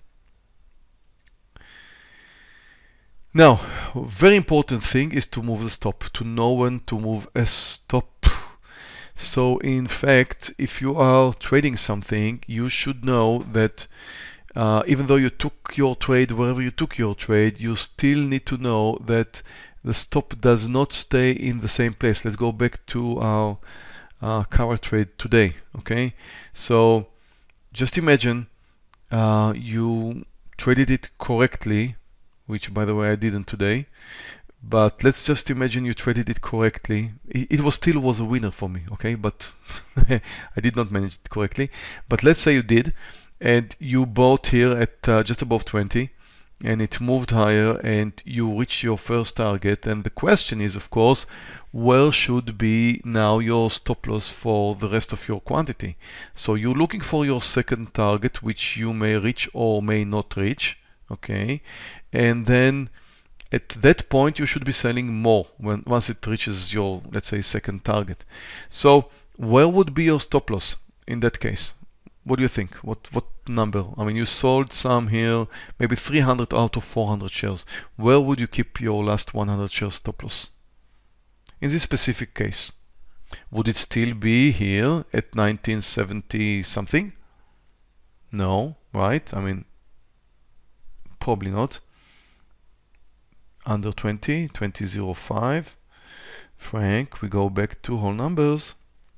Now, very important thing is to move the stop, to know when to move a stop. So in fact, if you are trading something, you should know that even though you took your trade wherever you took your trade, you still need to know that the stop does not stay in the same place. Let's go back to our current trade today. Okay, so just imagine you traded it correctly, which by the way I didn't today, but let's just imagine you traded it correctly. It still was a winner for me, okay, but I did not manage it correctly. But let's say you did, and you bought here at just above 20, and it moved higher and you reached your first target, and the question is, of course, where should be now your stop loss for the rest of your quantity? So you're looking for your second target, which you may reach or may not reach, okay? And then at that point you should be selling more once it reaches your, let's say, second target. So where would be your stop loss in that case? What do you think? What number? I mean, you sold some here, maybe 300 out of 400 shares. Where would you keep your last 100 shares stop loss? In this specific case, would it still be here at 1970 something? No, right? I mean, probably not. Under 20, 20.05. Frank, we go back to whole numbers.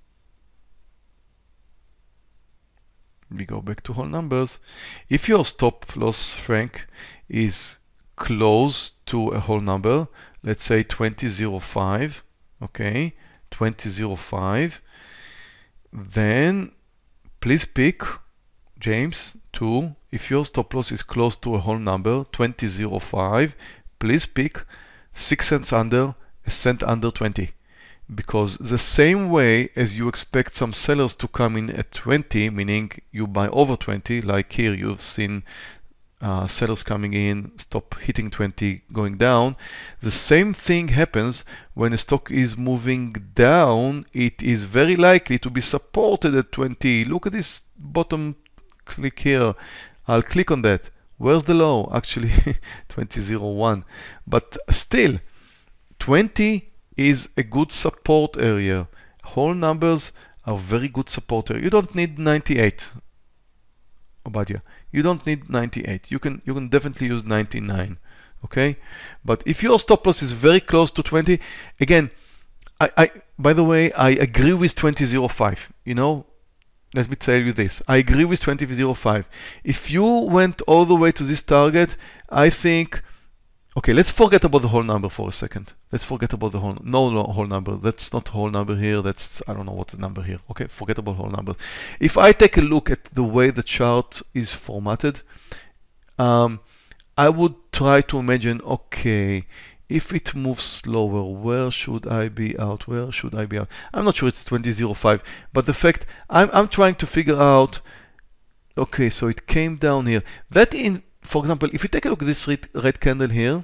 We go back to whole numbers. If your stop loss, Frank, is close to a whole number, let's say 20.05, okay, 20.05, then please pick, James, 2. If your stop loss is close to a whole number, 20.05, please pick 6 cents under, a cent under 20. Because the same way as you expect some sellers to come in at 20, meaning you buy over 20, like here you've seen sellers coming in, stop hitting 20, going down. The same thing happens when a stock is moving down. It is very likely to be supported at 20. Look at this bottom click here. I'll click on that. Where's the low? Actually 20.01. But still, 20 is a good support area. Whole numbers are very good support area. You don't need 98. Obadia, you don't need 98. You can definitely use 99. Okay, but if your stop loss is very close to 20, again, by the way, I agree with 20.05. You know, let me tell you this. I agree with 20.05. If you went all the way to this target, I think. Okay, let's forget about the whole number for a second. Let's forget about the whole, no whole number. That's not whole number here. That's, I don't know what's the number here. Okay, forget about whole number. If I take a look at the way the chart is formatted, I would try to imagine, okay, if it moves slower, where should I be out? Where should I be out? I'm not sure it's 20.05, but the fact, I'm trying to figure out, okay, so it came down here. That in, for example, if you take a look at this red candle here,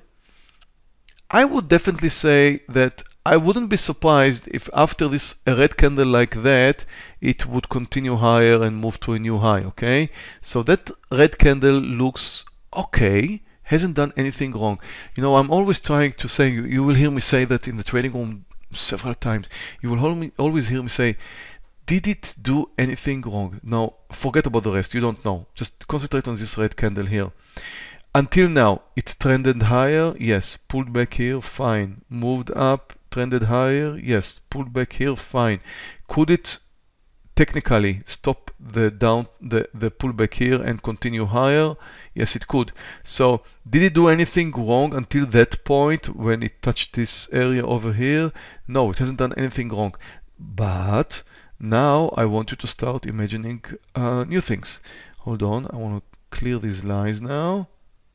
I would definitely say that I wouldn't be surprised if after this a red candle like that, it would continue higher and move to a new high, okay? So that red candle looks okay, hasn't done anything wrong. You know, I'm always trying to say, you will hear me say that in the trading room several times. You will always hear me say, did it do anything wrong? Now, forget about the rest. You don't know. Just concentrate on this red candle here. Until now, it trended higher. Yes. Pulled back here. Fine. Moved up. Trended higher. Yes. Pulled back here. Fine. Could it technically stop the pullback here and continue higher? Yes, it could. So, did it do anything wrong until that point when it touched this area over here? No, it hasn't done anything wrong. But now I want you to start imagining new things. Hold on, I want to clear these lines now.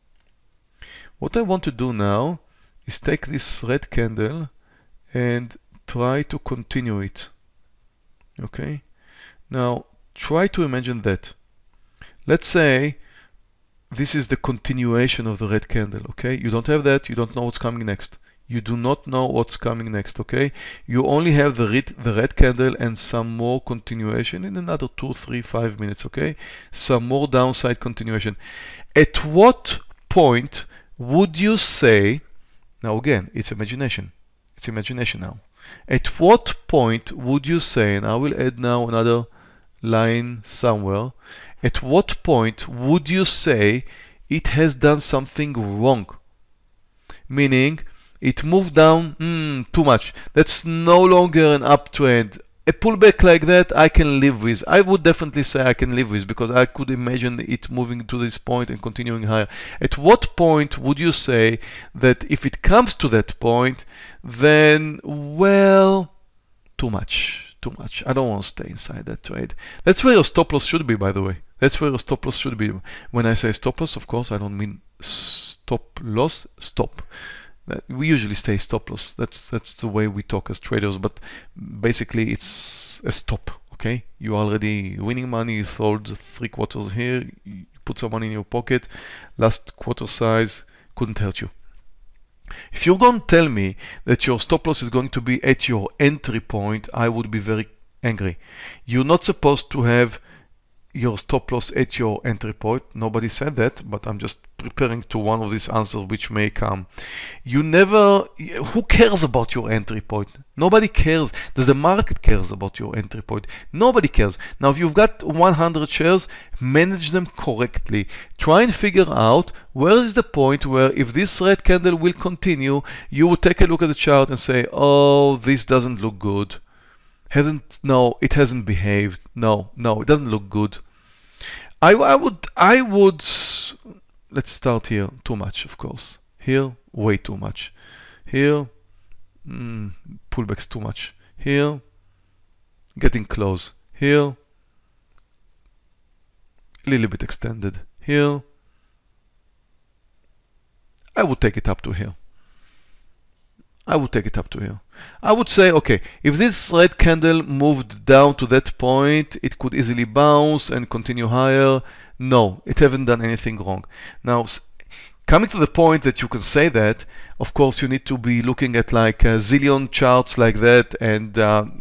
What I want to do now is take this red candle and try to continue it. Okay? Now, try to imagine that. Let's say this is the continuation of the red candle, okay? You don't have that, you don't know what's coming next. You do not know what's coming next, okay? You only have the red candle and some more continuation in another 2, 3, 5 minutes, okay? Some more downside continuation. At what point would you say, now again, it's imagination. It's imagination now. At what point would you say, and I will add now another line somewhere, at what point would you say it has done something wrong? Meaning, it moved down too much. That's no longer an uptrend. A pullback like that I can live with. I would definitely say I can live with, because I could imagine it moving to this point and continuing higher. At what point would you say that if it comes to that point, then, well, too much, too much. I don't want to stay inside that trade. That's where your stop loss should be, by the way. That's where your stop loss should be. When I say stop loss, of course, I don't mean stop loss, stop. We usually say stop loss. That's the way we talk as traders, but basically it's a stop. Okay, you're already winning money. You sold 3 quarters here. You put some money in your pocket. Last quarter size couldn't hurt you. If you're going to tell me that your stop loss is going to be at your entry point, I would be very angry. You're not supposed to have your stop loss at your entry point. Nobody said that, but I'm just preparing to one of these answers which may come. Who cares about your entry point? Nobody cares. Does the market cares about your entry point? Nobody cares. Now, if you've got 100 shares, manage them correctly. Try and figure out where is the point where if this red candle will continue, you will take a look at the chart and say, oh, this doesn't look good. No, it hasn't behaved. No, it doesn't look good. I would, let's start here. Too much, of course. Here, way too much. Here, pullbacks too much. Here, getting close. Here, a little bit extended. Here, I would take it up to here. I would take it up to here. I would say, okay, if this red candle moved down to that point, it could easily bounce and continue higher. No, it hasn't done anything wrong. Now, coming to the point that you can say that, of course, you need to be looking at like a zillion charts like that and,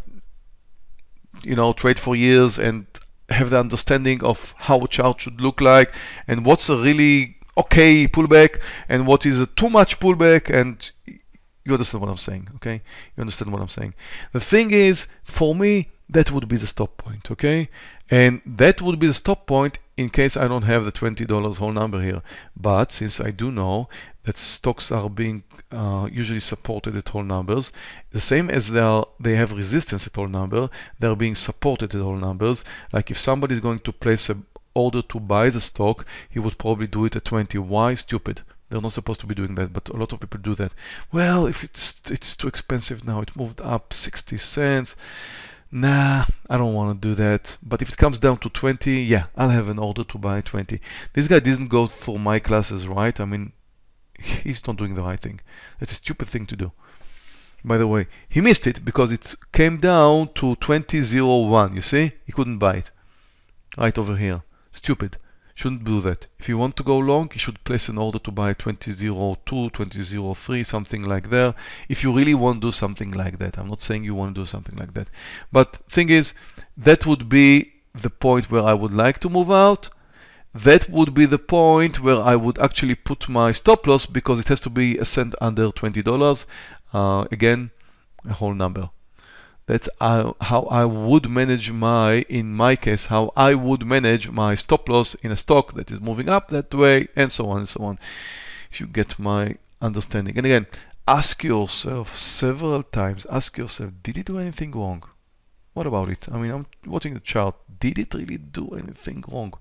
trade for years and have the understanding of how a chart should look like and what's a really okay pullback and what is a too much pullback, and you understand what I'm saying, okay? You understand what I'm saying. The thing is, for me, that would be the stop point, okay? And that would be the stop point in case I don't have the $20 whole number here. But since I do know that stocks are being usually supported at whole numbers, the same as they have resistance at whole number, they're being supported at whole numbers. Like if somebody is going to place an order to buy the stock, he would probably do it at 20. Why? Stupid. They're not supposed to be doing that, but a lot of people do that. Well, if it's too expensive now, it moved up 60 cents. Nah, I don't want to do that. But if it comes down to 20, yeah, I'll have an order to buy 20. This guy didn't go through my classes, right? I mean, he's not doing the right thing. That's a stupid thing to do. By the way, he missed it because it came down to 20.01. You see? He couldn't buy it. Right over here. Stupid. Shouldn't do that. If you want to go long, you should place an order to buy 20.02, 20.03, something like that. If you really want to do something like that. I'm not saying you want to do something like that. But thing is, that would be the point where I would like to move out. That would be the point where I would actually put my stop loss because it has to be a cent under $20. Again, a whole number. That's how I would manage in my case, how I would manage my stop loss in a stock that is moving up that way, and so on and so on. If you get my understanding. And again, ask yourself several times, ask yourself, did it do anything wrong? What about it? I mean, I'm watching the chart. Did it really do anything wrong?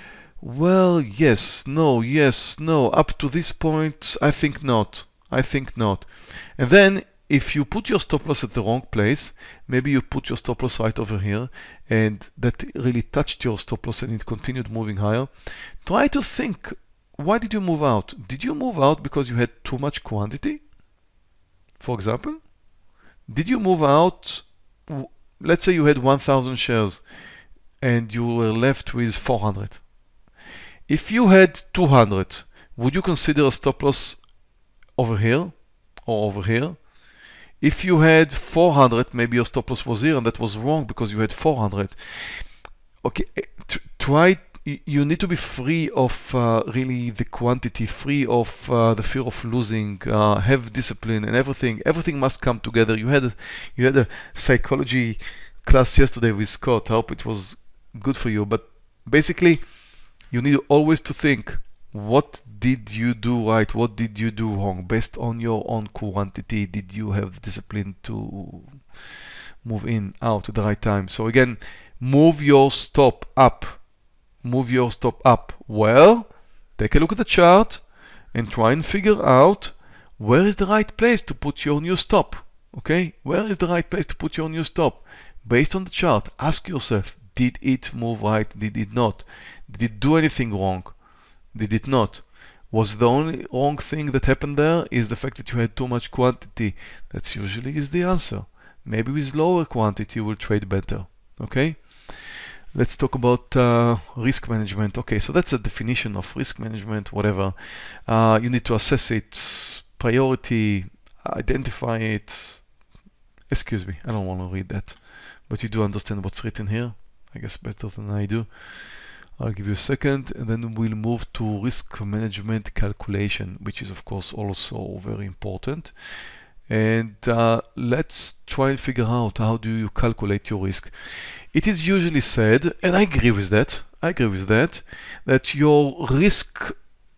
Well, yes, no, up to this point, I think not. I think not. And then, if you put your stop loss at the wrong place, maybe you put your stop loss right over here, and that really touched your stop loss and it continued moving higher, try to think, why did you move out? Did you move out because you had too much quantity? For example? Did you move out, let's say you had 1,000 shares and you were left with 400. If you had 200, would you consider a stop loss over here or over here? If you had 400, maybe your stop loss was here and that was wrong because you had 400. Okay, you need to be free of really the quantity, free of the fear of losing, have discipline and everything. Everything must come together. You had a psychology class yesterday with Scott. I hope it was good for you. But basically, you need always to think, what did you do right? What did you do wrong? Based on your own quantity, did you have the discipline to move in, out at the right time? So again, move your stop up. Move your stop up. Well, take a look at the chart and try and figure out where is the right place to put your new stop. Okay? Where is the right place to put your new stop? Based on the chart, ask yourself, did it move right? Did it not? Did it do anything wrong? Did it not? Was the only wrong thing that happened there is the fact that you had too much quantity? That's usually is the answer. Maybe with lower quantity you will trade better. Okay? Let's talk about risk management. Okay, so that's a definition of risk management, whatever. You need to assess it, priority, identify it. Excuse me, I don't want to read that. But you do understand what's written here, I guess better than I do. I'll give you a second, and then we'll move to risk management calculation, which is of course also very important. And let's try and figure out how do you calculate your risk. It is usually said, and I agree with that, that your risk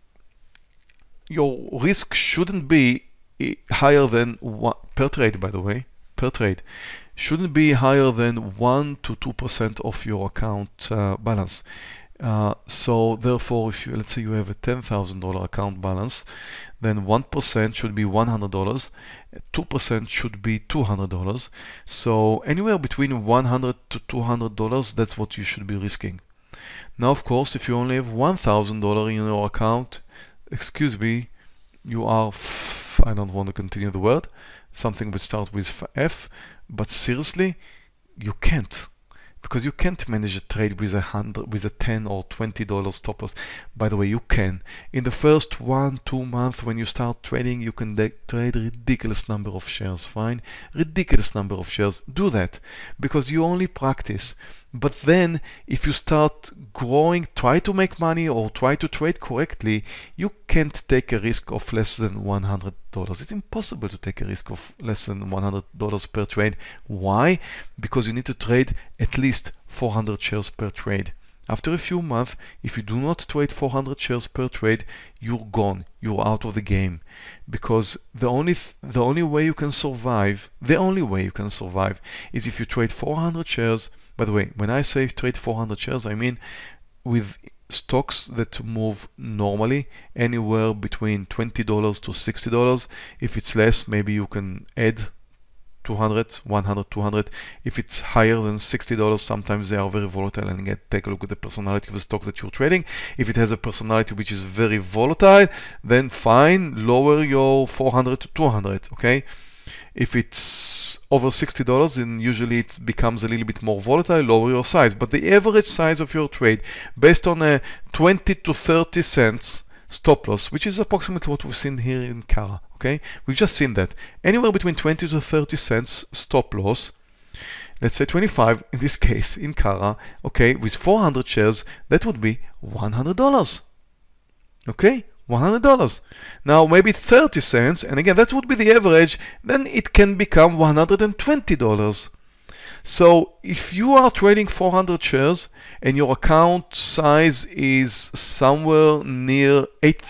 shouldn't be higher than per trade, by the way, shouldn't be higher than 1 to 2% of your account balance. So therefore, if you, let's say you have a $10,000 account balance, then 1% should be $100, 2% should be $200. So anywhere between $100 to $200, that's what you should be risking. Now, of course, if you only have $1,000 in your account, excuse me, you are, I don't want to continue the word, something which starts with F, but seriously, you can't. Because you can't manage a trade with a $10 or $20 stop loss. By the way, you can. In the first 1-2 months when you start trading, you can trade ridiculous number of shares, fine? Ridiculous number of shares. Do that because you only practice. But then if you start growing, try to make money or try to trade correctly, you can't take a risk of less than $100. It's impossible to take a risk of less than $100 per trade. Why? Because you need to trade at least 400 shares per trade. After a few months, if you do not trade 400 shares per trade, you're gone. You're out of the game. Because the only way you can survive, is if you trade 400 shares. By the way, when I say trade 400 shares, I mean with stocks that move normally anywhere between $20 to $60. If it's less, maybe you can add 200, 100, 200. If it's higher than $60, sometimes they are very volatile, and take a look at the personality of the stocks that you're trading. If it has a personality which is very volatile, then fine, lower your 400 to 200, okay? If it's over $60, then usually it becomes a little bit more volatile, lower your size. But the average size of your trade, based on a 20 to 30 cents stop loss, which is approximately what we've seen here in Cara, okay? We've just seen that. Anywhere between 20 to 30 cents stop loss, let's say 25 in this case in Cara, okay, with 400 shares, that would be $100, okay? $100. Now maybe 30 cents, and again that would be the average, then it can become $120. So if you are trading 400 shares and your account size is somewhere near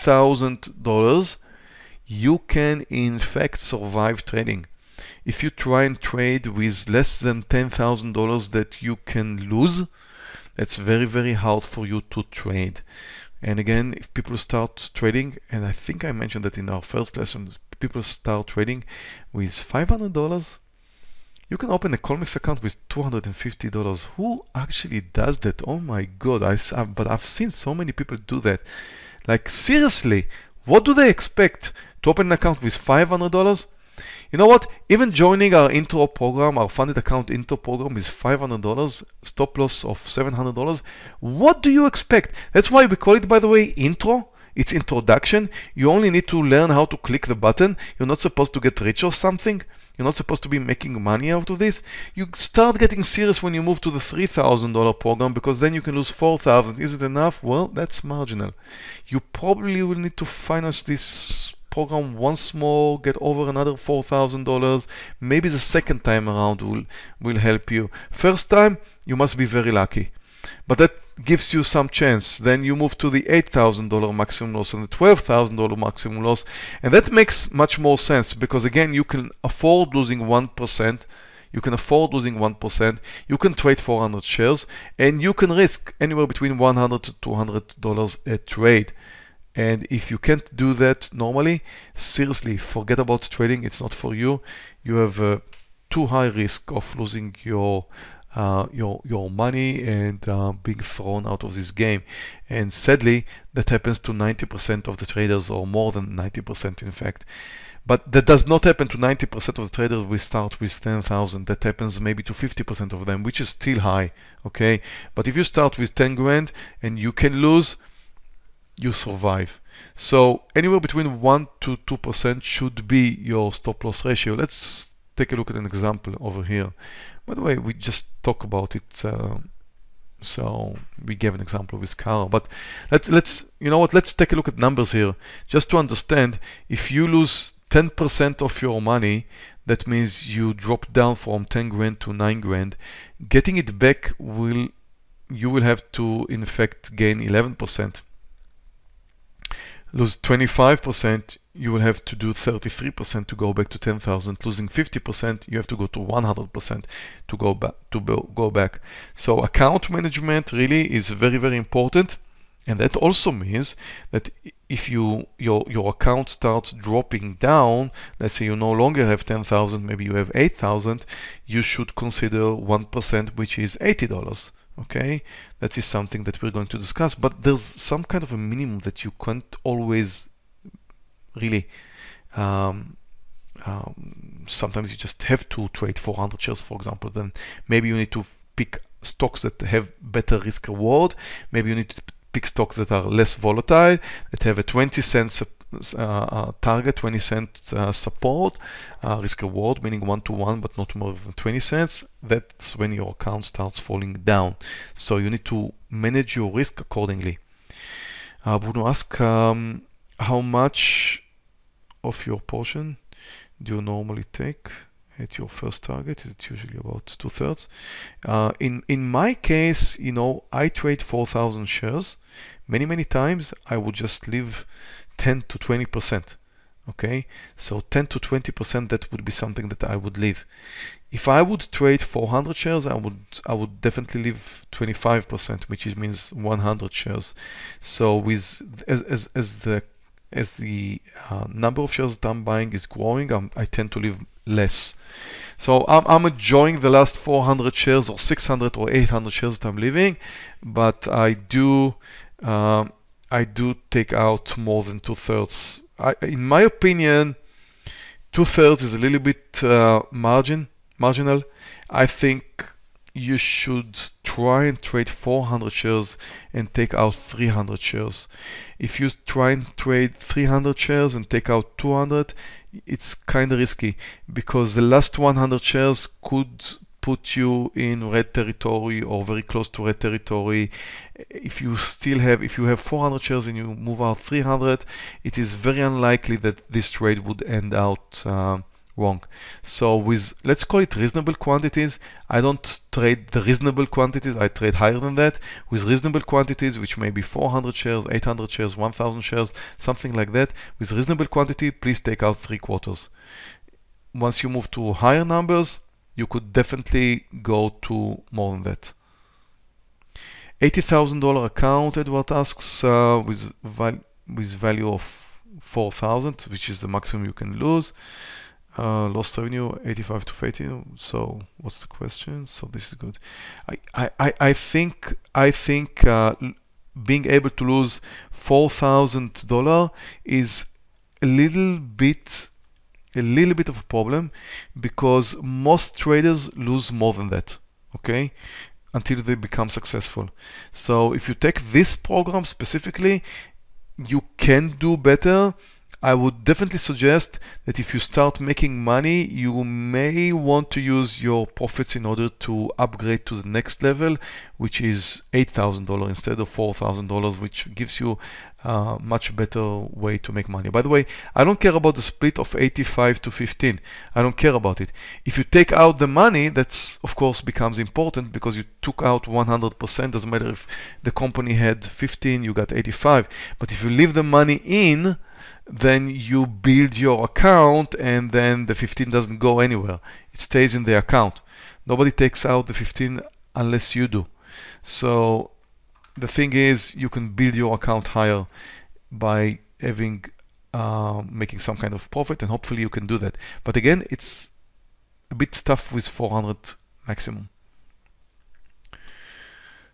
$8,000, you can in fact survive trading. If you try and trade with less than $10,000 that you can lose, that's very, very hard for you to trade. And again, if people start trading, and I think I mentioned that in our first lesson, people start trading with $500, you can open a Colmex account with $250. Who actually does that? Oh my God, but I've seen so many people do that. Like seriously, what do they expect? To open an account with $500? You know what? Even joining our intro program, our funded account intro program is $500, stop loss of $700. What do you expect? That's why we call it, by the way, intro. It's introduction. You only need to learn how to click the button. You're not supposed to get rich or something. You're not supposed to be making money out of this. You start getting serious when you move to the $3,000 program, because then you can lose $4,000. Is it enough? Well, that's marginal. You probably will need to finance this program once more, get over another $4,000. Maybe the second time around will help you. First time, you must be very lucky. But that gives you some chance. Then you move to the $8,000 maximum loss and the $12,000 maximum loss. And that makes much more sense, because again, you can afford losing 1%. You can afford losing 1%. You can trade 400 shares, and you can risk anywhere between $100 to $200 a trade. And if you can't do that normally, seriously, forget about trading. It's not for you. You have a too high risk of losing your your money and being thrown out of this game. And sadly, that happens to 90% of the traders, or more than 90% in fact. But that does not happen to 90% of the traders. We start with 10,000. That happens maybe to 50% of them, which is still high, okay? But if you start with 10 grand and you can lose, you survive. So anywhere between 1 to 2% should be your stop loss ratio. Let's take a look at an example over here. By the way, we just talked about it, so we gave an example with Cara. But let's you know what? Let's take a look at numbers here, just to understand. If you lose 10% of your money, that means you drop down from 10 grand to 9 grand. Getting it back you will have to in fact gain 11%. Lose 25%, you will have to do 33% to go back to 10,000. Losing 50%, you have to go to 100% to go back. So account management really is very, very important. And that also means that if your account starts dropping down, let's say you no longer have 10,000, maybe you have 8,000, you should consider 1%, which is $80. Okay, that is something that we're going to discuss, but there's some kind of a minimum that you can't always really sometimes you just have to trade 400 shares, for example. Then maybe you need to pick stocks that have better risk reward. Maybe you need to pick stocks that are less volatile, that have a 20 cents target, 20 cent support, risk reward, meaning 1-to-1, but not more than 20 cents. That's when your account starts falling down. So you need to manage your risk accordingly. Bruno asks, how much of your portion do you normally take at your first target? Is it usually about 2/3? In my case, you know, I trade 4,000 shares. Many times I would just leave 10 to 20%. Okay, so 10 to 20%, that would be something that I would leave. If I would trade 400 shares, I would definitely leave 25%, which means 100 shares. So with as the number of shares that I'm buying is growing, I tend to leave less. So I'm enjoying the last 400 shares or 600 or 800 shares that I'm leaving, but I do take out more than 2/3. In my opinion, 2/3 is a little bit marginal. I think you should try and trade 400 shares and take out 300 shares. If you try and trade 300 shares and take out 200, it's kind of risky, because the last 100 shares could put you in red territory or very close to red territory. If you have 400 shares and you move out 300, it is very unlikely that this trade would end out wrong. So with, let's call it reasonable quantities, I don't trade the reasonable quantities, I trade higher than that. With reasonable quantities, which may be 400 shares, 800 shares, 1,000 shares, something like that, with reasonable quantity, please take out 3/4. Once you move to higher numbers, you could definitely go to more than that. $80,000 account, Edward asks, with value of 4,000, which is the maximum you can lose. Lost revenue 85 to 80. So what's the question? So this is good. I think being able to lose $4,000 is a little bit of a problem, because most traders lose more than that, okay, until they become successful. So if you take this program specifically, you can do better. I would definitely suggest that if you start making money, you may want to use your profits in order to upgrade to the next level, which is $8,000 instead of $4,000, which gives you a much better way to make money. By the way, I don't care about the split of 85 to 15. I don't care about it. If you take out the money, that's of course becomes important, because you took out 100%. Doesn't matter if the company had 15, you got 85. But if you leave the money in, then you build your account, and then the 15 doesn't go anywhere. It stays in the account. Nobody takes out the 15 unless you do. So the thing is, you can build your account higher by having making some kind of profit, and hopefully you can do that. But again, it's a bit tough with 400 maximum.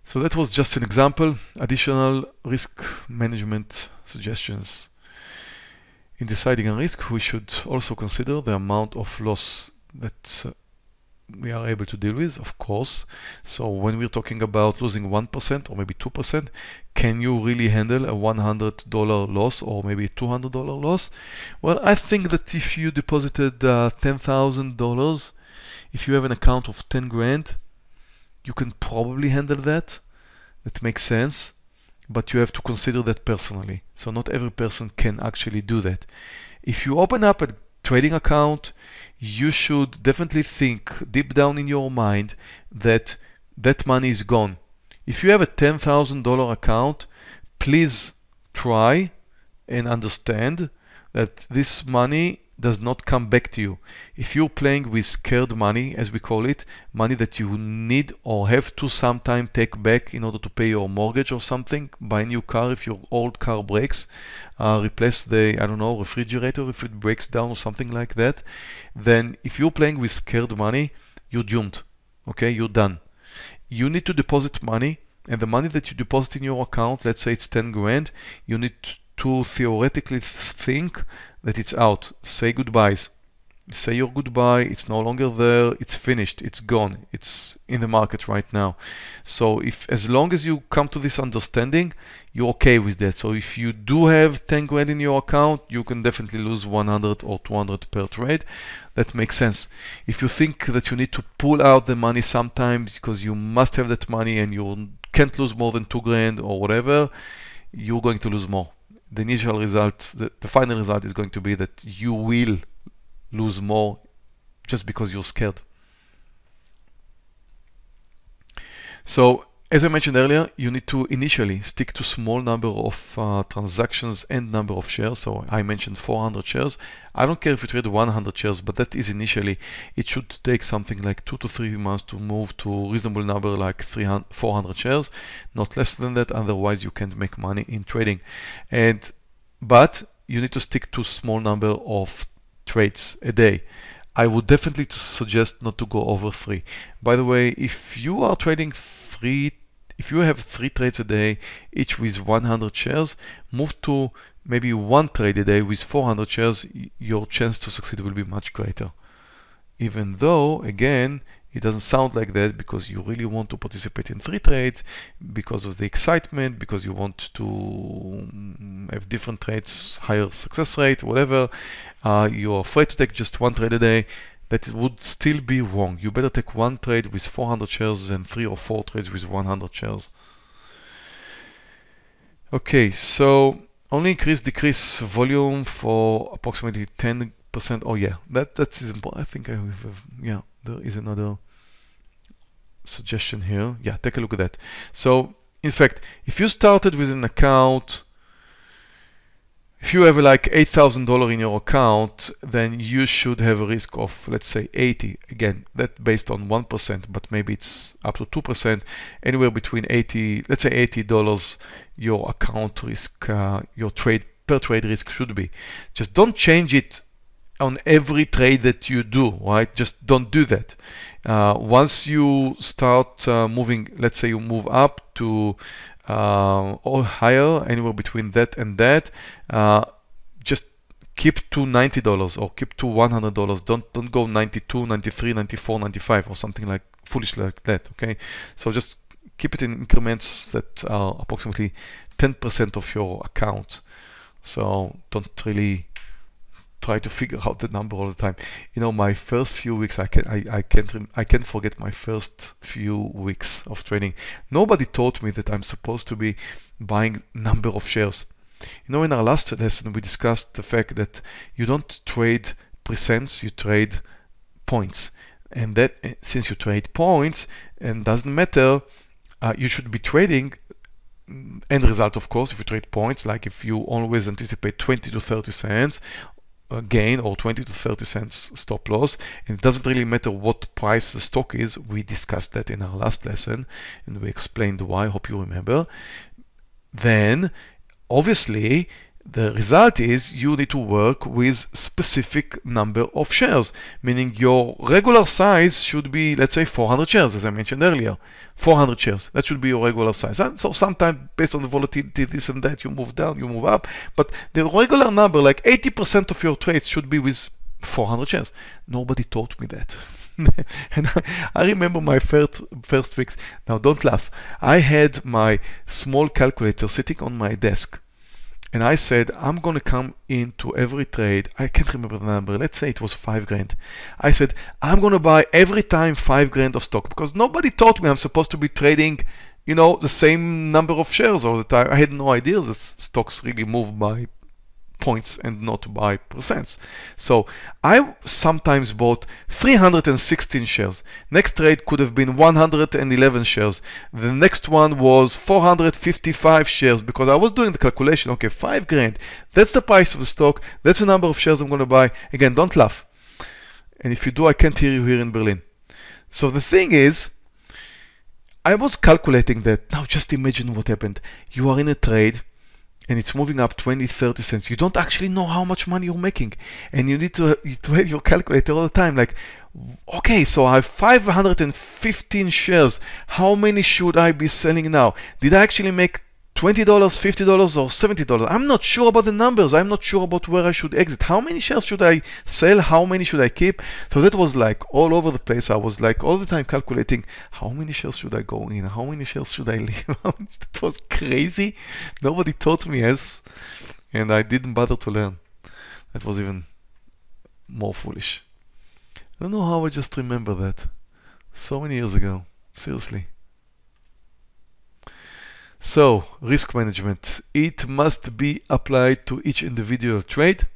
So that was just an example. Additional risk management suggestions. In deciding on risk, we should also consider the amount of loss that we are able to deal with, of course. So when we're talking about losing 1% or maybe 2%, can you really handle a $100 loss or maybe a $200 loss? Well, I think that if you deposited $10,000, if you have an account of 10 grand, you can probably handle that. That makes sense. But you have to consider that personally. So not every person can actually do that. If you open up a trading account, you should definitely think deep down in your mind that that money is gone. If you have a $10,000 account, please try and understand that this money does not come back to you. If you're playing with scared money, as we call it, money that you need or have to sometime take back in order to pay your mortgage or something, buy a new car if your old car breaks, replace the, I don't know, refrigerator if it breaks down or something like that, then if you're playing with scared money, you're doomed. Okay, you're done. You need to deposit money, and the money that you deposit in your account, let's say it's 10 grand, you need to theoretically think that it's out. Say goodbyes. Say your goodbye. It's no longer there. It's finished. It's gone. It's in the market right now. So if, as long as you come to this understanding, you're okay with that. So if you do have 10 grand in your account, you can definitely lose 100 or 200 per trade. That makes sense. If you think that you need to pull out the money sometimes because you must have that money and you can't lose more than 2 grand or whatever, you're going to lose more. The initial result, the final result is going to be that you will lose more just because you're scared. So, as I mentioned earlier, you need to initially stick to small number of transactions and number of shares. So I mentioned 400 shares. I don't care if you trade 100 shares, but that is initially. It should take something like 2 to 3 months to move to a reasonable number like 400 shares, not less than that. Otherwise, you can't make money in trading. But you need to stick to small number of trades a day. I would definitely suggest not to go over 3. By the way, if you are trading if you have 3 trades a day, each with 100 shares, move to maybe 1 trade a day with 400 shares, your chance to succeed will be much greater. Even though, again, it doesn't sound like that because you really want to participate in 3 trades because of the excitement, because you want to have different trades, higher success rate, whatever. You're afraid to take just 1 trade a day. That would still be wrong. You better take 1 trade with 400 shares than 3 or 4 trades with 100 shares. Okay, so only decrease volume for approximately 10%. Oh yeah, that is important. I think I have, yeah, there is another suggestion here. Yeah, take a look at that. So in fact, if you started with an account, if you have like $8,000 in your account, then you should have a risk of, let's say, 80. Again, that based on 1%, but maybe it's up to 2%, anywhere between 80, let's say $80 your account risk, your per trade risk should be. Just don't change it on every trade that you do, right? Just don't do that. Once you start moving, let's say you move up to or higher, anywhere between that and that, just keep to $90 or keep to $100. Don't go 92, 93, 94, 95 or something like foolish like that. Okay, so just keep it in increments that are approximately 10% of your account. So don't really try to figure out the number all the time. You know, my first few weeks, I can't forget my first few weeks of trading. Nobody taught me that I'm supposed to be buying number of shares. You know, in our last lesson, we discussed the fact that you don't trade percents, you trade points. And that since you trade points, and doesn't matter, you should be trading end result, of course. If you trade points, like if you always anticipate 20 to 30 cents gain or 20 to 30 cents stop loss, and it doesn't really matter what price the stock is. We discussed that in our last lesson and we explained why. I hope you remember. Then obviously The result is you need to work with specific number of shares, meaning your regular size should be, let's say, 400 shares, as I mentioned earlier. 400 shares, that should be your regular size. And so sometimes based on the volatility, this and that, you move down, you move up, but the regular number, like 80% of your trades should be with 400 shares. Nobody taught me that. And I remember my first weeks. Now don't laugh. I had my small calculator sitting on my desk, and I said, I'm going to come into every trade. I can't remember the number. Let's say it was 5 grand. I said, I'm going to buy every time 5 grand of stock, because nobody taught me I'm supposed to be trading, you know, the same number of shares all the time. I had no idea that stocks really move by points and not by percents. So I sometimes bought 316 shares. Next trade could have been 111 shares. The next one was 455 shares, because I was doing the calculation. Okay, 5 grand, that's the price of the stock, that's the number of shares I'm going to buy. Again, don't laugh, and if you do, I can't hear you here in Berlin. So the thing is, I was calculating that. Now just imagine what happened. You are in a trade and it's moving up 20-30 cents. You don't actually know how much money you're making, and you need to have your calculator all the time, like, okay, so I have 515 shares. How many should I be selling now? Did I actually make $20, $50, or $70? I'm not sure about the numbers. I'm not sure about where I should exit. How many shares should I sell? How many should I keep? So that was like all over the place. I was like all the time calculating, how many shares should I go in? How many shares should I leave? It was crazy. Nobody taught me else, and I didn't bother to learn. That was even more foolish. I don't know how I just remember that. So many years ago. Seriously. So, risk management. It must be applied to each individual trade,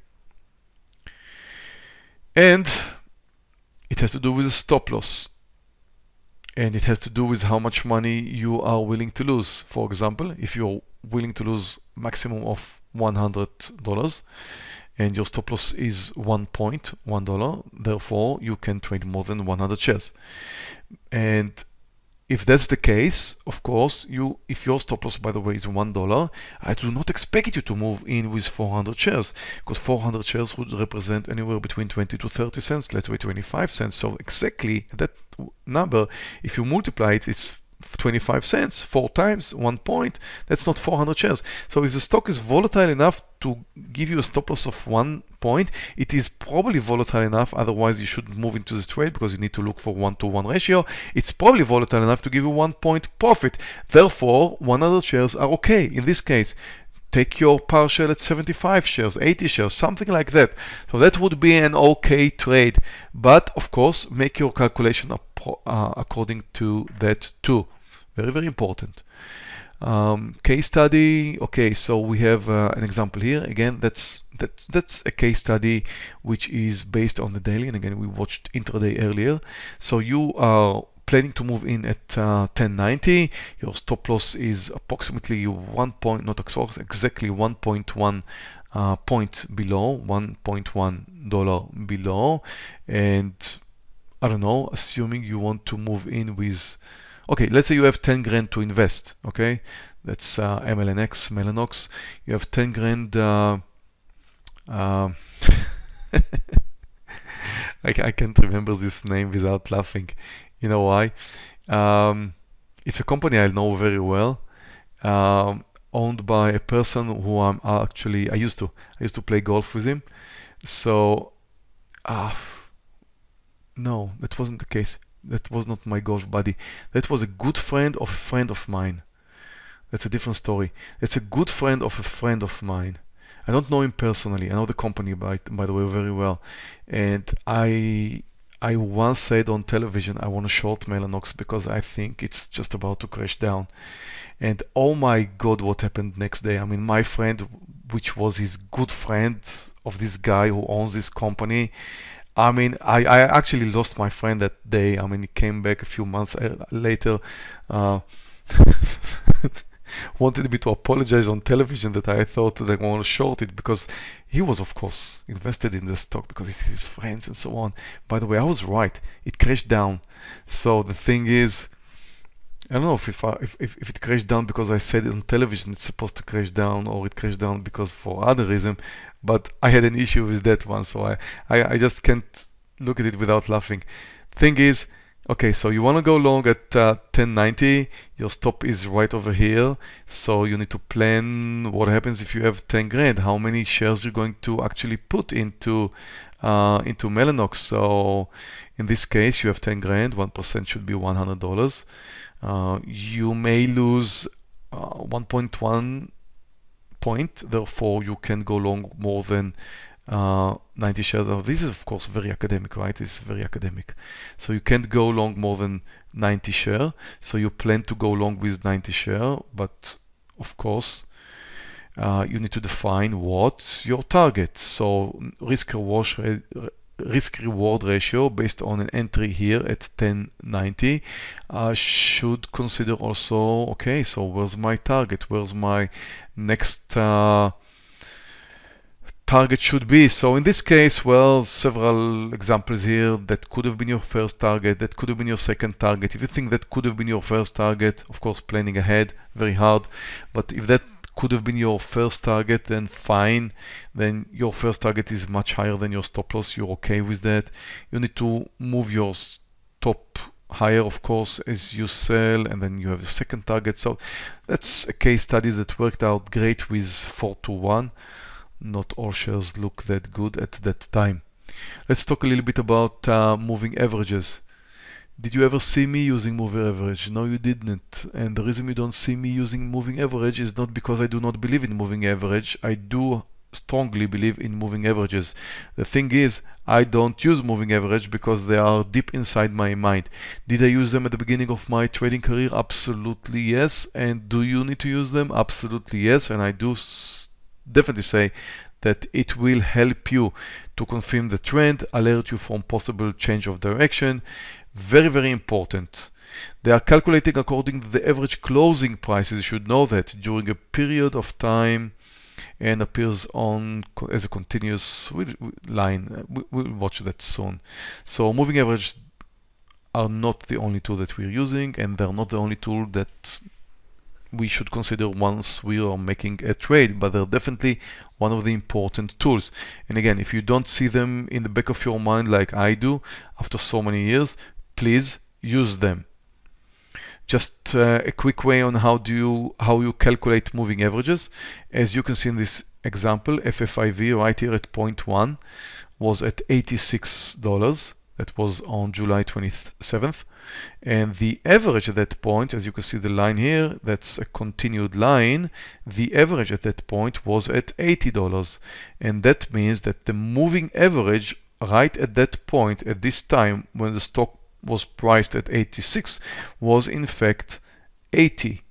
and it has to do with a stop loss, and it has to do with how much money you are willing to lose. For example, if you're willing to lose maximum of $100 and your stop loss is $1.1, therefore you can trade more than 100 shares. And if that's the case, of course, if your stop loss, by the way, is $1, I do not expect you to move in with 400 shares, because 400 shares would represent anywhere between 20 to 30 cents, let's say 25 cents. So exactly that number, if you multiply it, it's 25 cents, 4 times 1 point, that's not 400 shares. So if the stock is volatile enough to give you a stop loss of 1 point, it is probably volatile enough, otherwise you shouldn't move into the trade, because you need to look for 1-to-1 ratio. It's probably volatile enough to give you 1 point profit. Therefore, 100 shares are okay. In this case, take your partial at 75 shares, 80 shares, something like that. So that would be an okay trade. But of course, make your calculation according to that too. Very, very important. Case study. Okay, so we have an example here. Again, that's a case study which is based on the daily, and again we watched intraday earlier. So you are planning to move in at 1090. Your stop loss is approximately 1 point, not exactly 1.1 point below, $1.1 below, and I don't know, assuming you want to move in with, okay, let's say you have 10 grand to invest. Okay, that's MLNX, Mellanox. You have 10 grand. I can't remember this name without laughing. You know why? It's a company I know very well, owned by a person who I used to play golf with him. So, no, that wasn't the case. That was not my golf buddy. That was a good friend of a friend of mine. That's a different story. It's a good friend of a friend of mine. I don't know him personally. I know the company, by the way, very well. And I once said on television, I want to short Mellanox because I think it's just about to crash down. And oh my God, what happened next day? I mean, my friend, which was his good friend of this guy who owns this company, I mean, I actually lost my friend that day. I mean, he came back a few months later, wanted me to apologize on television that I thought that I want to short it, because he was, of course, invested in the stock because it's his friends and so on. By the way, I was right. It crashed down. So the thing is, I don't know if it crashed down because I said on television it's supposed to crash down, or it crashed down because for other reason, but I had an issue with that one, so I just can't look at it without laughing. Thing is, okay, so you want to go long at 1090, your stop is right over here, so you need to plan what happens if you have 10 grand, how many shares you're going to actually put into Mellanox. So in this case, you have 10 grand, 1% should be $100. You may lose 1.1 point, therefore you can go long more than 90 shares. Now, this is of course very academic, right? It's very academic. So you can't go long more than 90 share. So you plan to go long with 90 share, but of course you need to define what's your target. So risk reward ratio based on an entry here at 1090 should consider also, okay, so where's my target? Where's my next target should be? So in this case, well, several examples here. That could have been your first target, that could have been your second target. If you think that could have been your first target, of course planning ahead, very hard, but if that could have been your first target, then fine, then your first target is much higher than your stop loss, you're okay with that. You need to move your stop higher, of course, as you sell, and then you have a second target. So that's a case study that worked out great with 4-1. Not all shares look that good at that time. Let's talk a little bit about moving averages. Did you ever see me using moving average? No, you didn't. And the reason you don't see me using moving average is not because I do not believe in moving average. I do strongly believe in moving averages. The thing is, I don't use moving average because they are deep inside my mind. Did I use them at the beginning of my trading career? Absolutely yes. And do you need to use them? Absolutely yes. And I do definitely say that it will help you to confirm the trend, alert you from possible change of direction. Very, very important. They are calculating according to the average closing prices. You should know that during a period of time and appears on as a continuous line. We'll watch that soon. So moving averages are not the only tool that we're using, and they're not the only tool that we should consider once we are making a trade, but they're definitely one of the important tools. And again, if you don't see them in the back of your mind like I do after so many years, please use them. Just a quick way on how you calculate moving averages. As you can see in this example, FFIV right here at 0.1 was at $86. That was on July 27th. And the average at that point, as you can see the line here, that's a continued line. The average at that point was at $80. And that means that the moving average right at that point, at this time, when the stock was priced at 86, was in fact 80.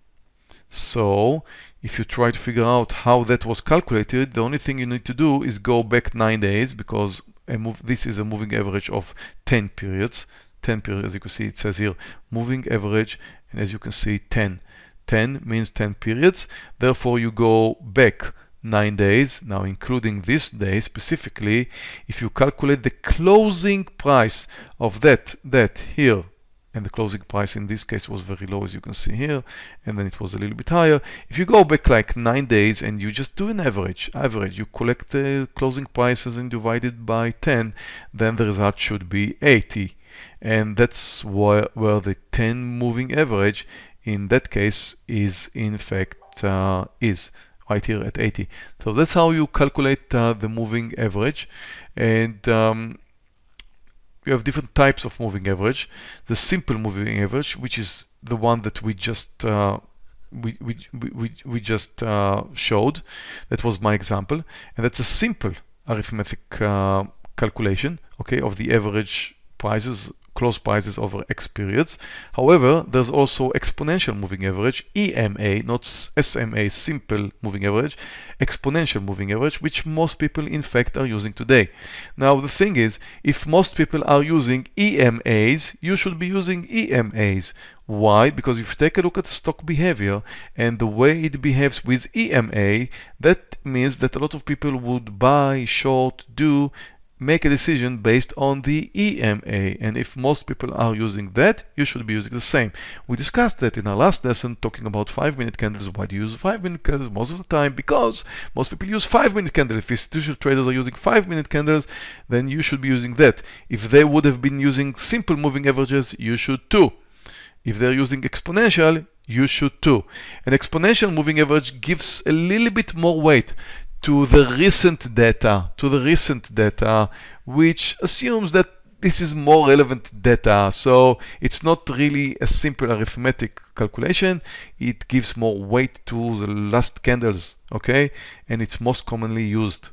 So if you try to figure out how that was calculated, the only thing you need to do is go back 9 days, because this is a moving average of 10 periods. 10 periods, as you can see, it says here moving average, and as you can see 10 means 10 periods. Therefore you go back 9 days, now including this day specifically. If you calculate the closing price of that here, and the closing price in this case was very low, as you can see here, and then it was a little bit higher. If you go back like 9 days and you just do an average, you collect the closing prices and divide it by 10, then the result should be 80. And that's where the 10 moving average in that case is in fact is right here at 80. So that's how you calculate the moving average. And you have different types of moving average. The simple moving average, which is the one that we just showed. That was my example, and that's a simple arithmetic calculation, okay, of the average prices, close prices over X periods. However, there's also exponential moving average, EMA, not SMA, simple moving average, exponential moving average, which most people in fact are using today. Now the thing is, if most people are using EMAs, you should be using EMAs. Why? Because if you take a look at the stock behavior and the way it behaves with EMA, that means that a lot of people would buy, short, do make a decision based on the EMA, and if most people are using that, you should be using the same. We discussed that in our last lesson talking about 5-minute candles. Why do you use 5-minute candles most of the time? Because most people use 5-minute candles. If institutional traders are using 5-minute candles, then you should be using that. If they would have been using simple moving averages, you should too. If they're using exponential, you should too. An exponential moving average gives a little bit more weight to the recent data, which assumes that this is more relevant data. So it's not really a simple arithmetic calculation. It gives more weight to the last candles, okay? And it's most commonly used.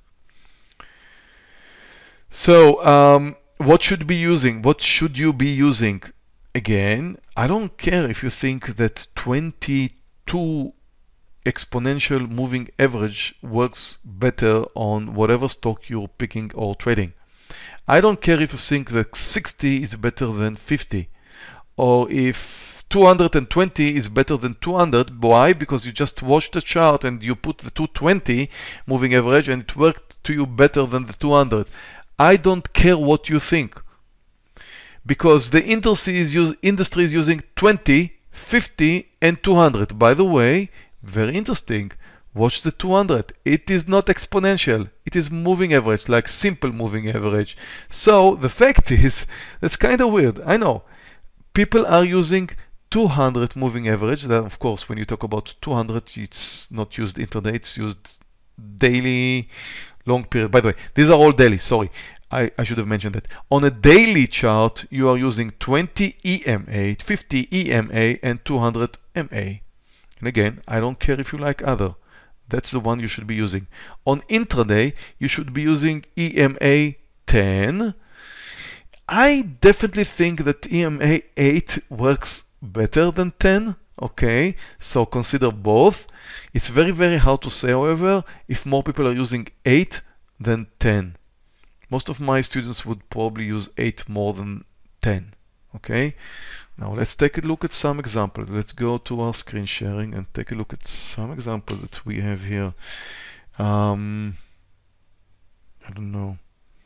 So what should you be using? Again, I don't care if you think that 22 exponential moving average works better on whatever stock you're picking or trading. I don't care if you think that 60 is better than 50, or if 220 is better than 200. Why? Because you just watched the chart and you put the 220 moving average and it worked to you better than the 200. I don't care what you think, because the industry is using 20, 50, and 200. By the way, very interesting. Watch the 200. It is not exponential. It is moving average, like simple moving average. So the fact is, that's kind of weird. I know. People are using 200 moving average. Then, of course, when you talk about 200, it's not used intraday. It's used daily, long period. By the way, these are all daily. Sorry. I should have mentioned that. On a daily chart, you are using 20 EMA, 50 EMA, and 200 MA. And again, I don't care if you like other. That's the one you should be using. On intraday, you should be using EMA 10. I definitely think that EMA 8 works better than 10. Okay, so consider both. It's very, very hard to say, however, if more people are using 8 than 10. Most of my students would probably use 8 more than 10. Okay, now let's take a look at some examples. Let's go to our screen sharing and take a look at some examples that we have here. I don't know.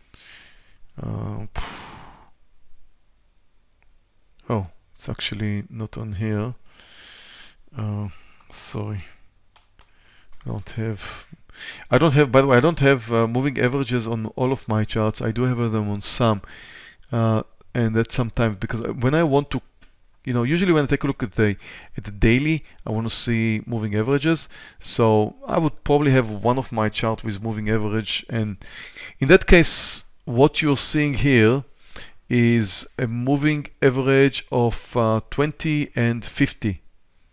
Oh, it's actually not on here. Sorry. I don't have, by the way, I don't have moving averages on all of my charts. I do have them on some. And that's sometimes because when I want to, usually when I take a look at the daily, I want to see moving averages. So I would probably have one of my chart with moving average. And in that case, what you're seeing here is a moving average of 20 and 50.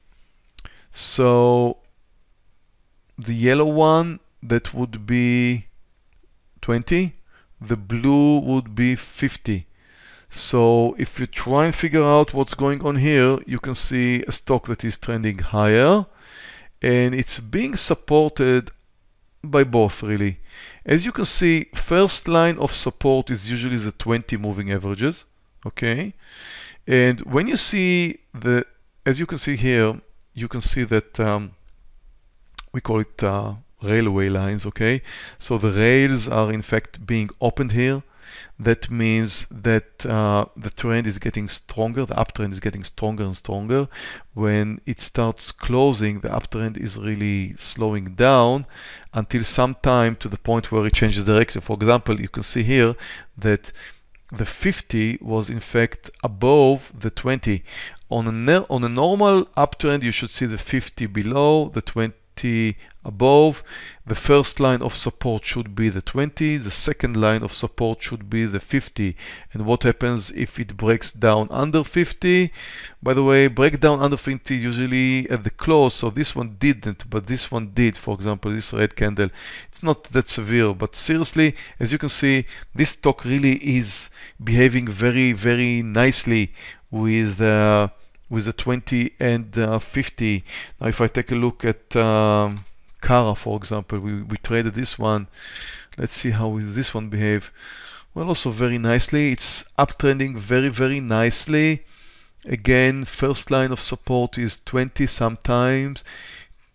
So the yellow one, that would be 20. The blue would be 50. So if you try and figure out what's going on here, you can see a stock that is trending higher, and it's being supported by both, really. As you can see, first line of support is usually the 20 moving averages, okay? And when you see as you can see here, you can see that we call it railway lines, okay? So the rails are in fact being opened here. That means that the trend is getting stronger, the uptrend is getting stronger and stronger. When it starts closing, the uptrend is really slowing down until some time to the point where it changes direction. For example, you can see here that the 50 was in fact above the 20. On a normal uptrend, you should see the 50 below, the 20 above. The first line of support should be the 20, the second line of support should be the 50. And what happens if it breaks down under 50? By the way, breakdown under 50 usually at the close, so this one didn't, but this one did. For example, this red candle, it's not that severe, but seriously, as you can see, this stock really is behaving very, very nicely with the 20 and 50. Now if I take a look at Cara, for example, we traded this one. Let's see how will this one behave. Well, also very nicely. It's uptrending very, very nicely. Again, first line of support is 20 sometimes.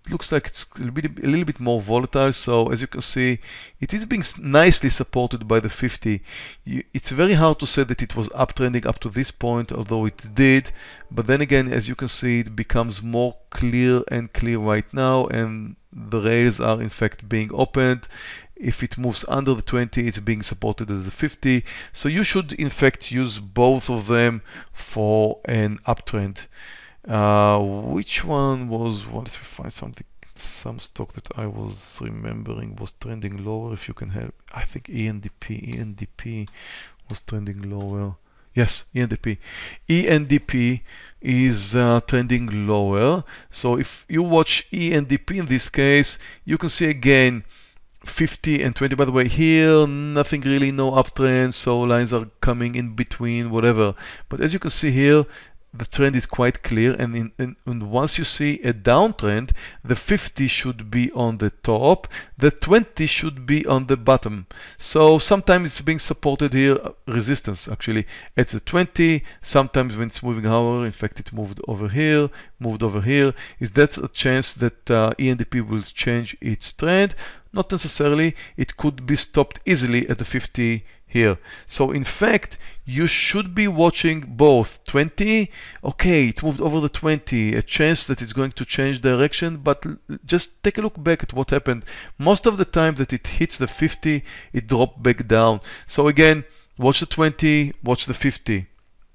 looks like it's a little bit more volatile. So as you can see, it is being nicely supported by the 50. It's very hard to say that it was uptrending up to this point, although it did. But then again, as you can see, it becomes more clear and clear right now, and the rails are in fact being opened. If it moves under the 20, it's being supported as the 50. So you should in fact use both of them for an uptrend. Which one was, well, let's find something, some stock that I was remembering was trending lower, if you can help. I think ENDP was trending lower. Yes, ENDP. ENDP is trending lower. So if you watch ENDP in this case, you can see again 50 and 20. By the way, here nothing really, no uptrend, so lines are coming in between, whatever. But as you can see here, the trend is quite clear, and once you see a downtrend, the 50 should be on the top, the 20 should be on the bottom. So sometimes it's being supported here, resistance actually, at the 20, sometimes when it's moving higher, in fact it moved over here, is that a chance that ENDP will change its trend? Not necessarily. It could be stopped easily at the 50 here. So in fact, you should be watching both. 20, okay, it moved over the 20, a chance that it's going to change direction, but just take a look back at what happened. Most of the time that it hits the 50, it dropped back down. So again, watch the 20, watch the 50.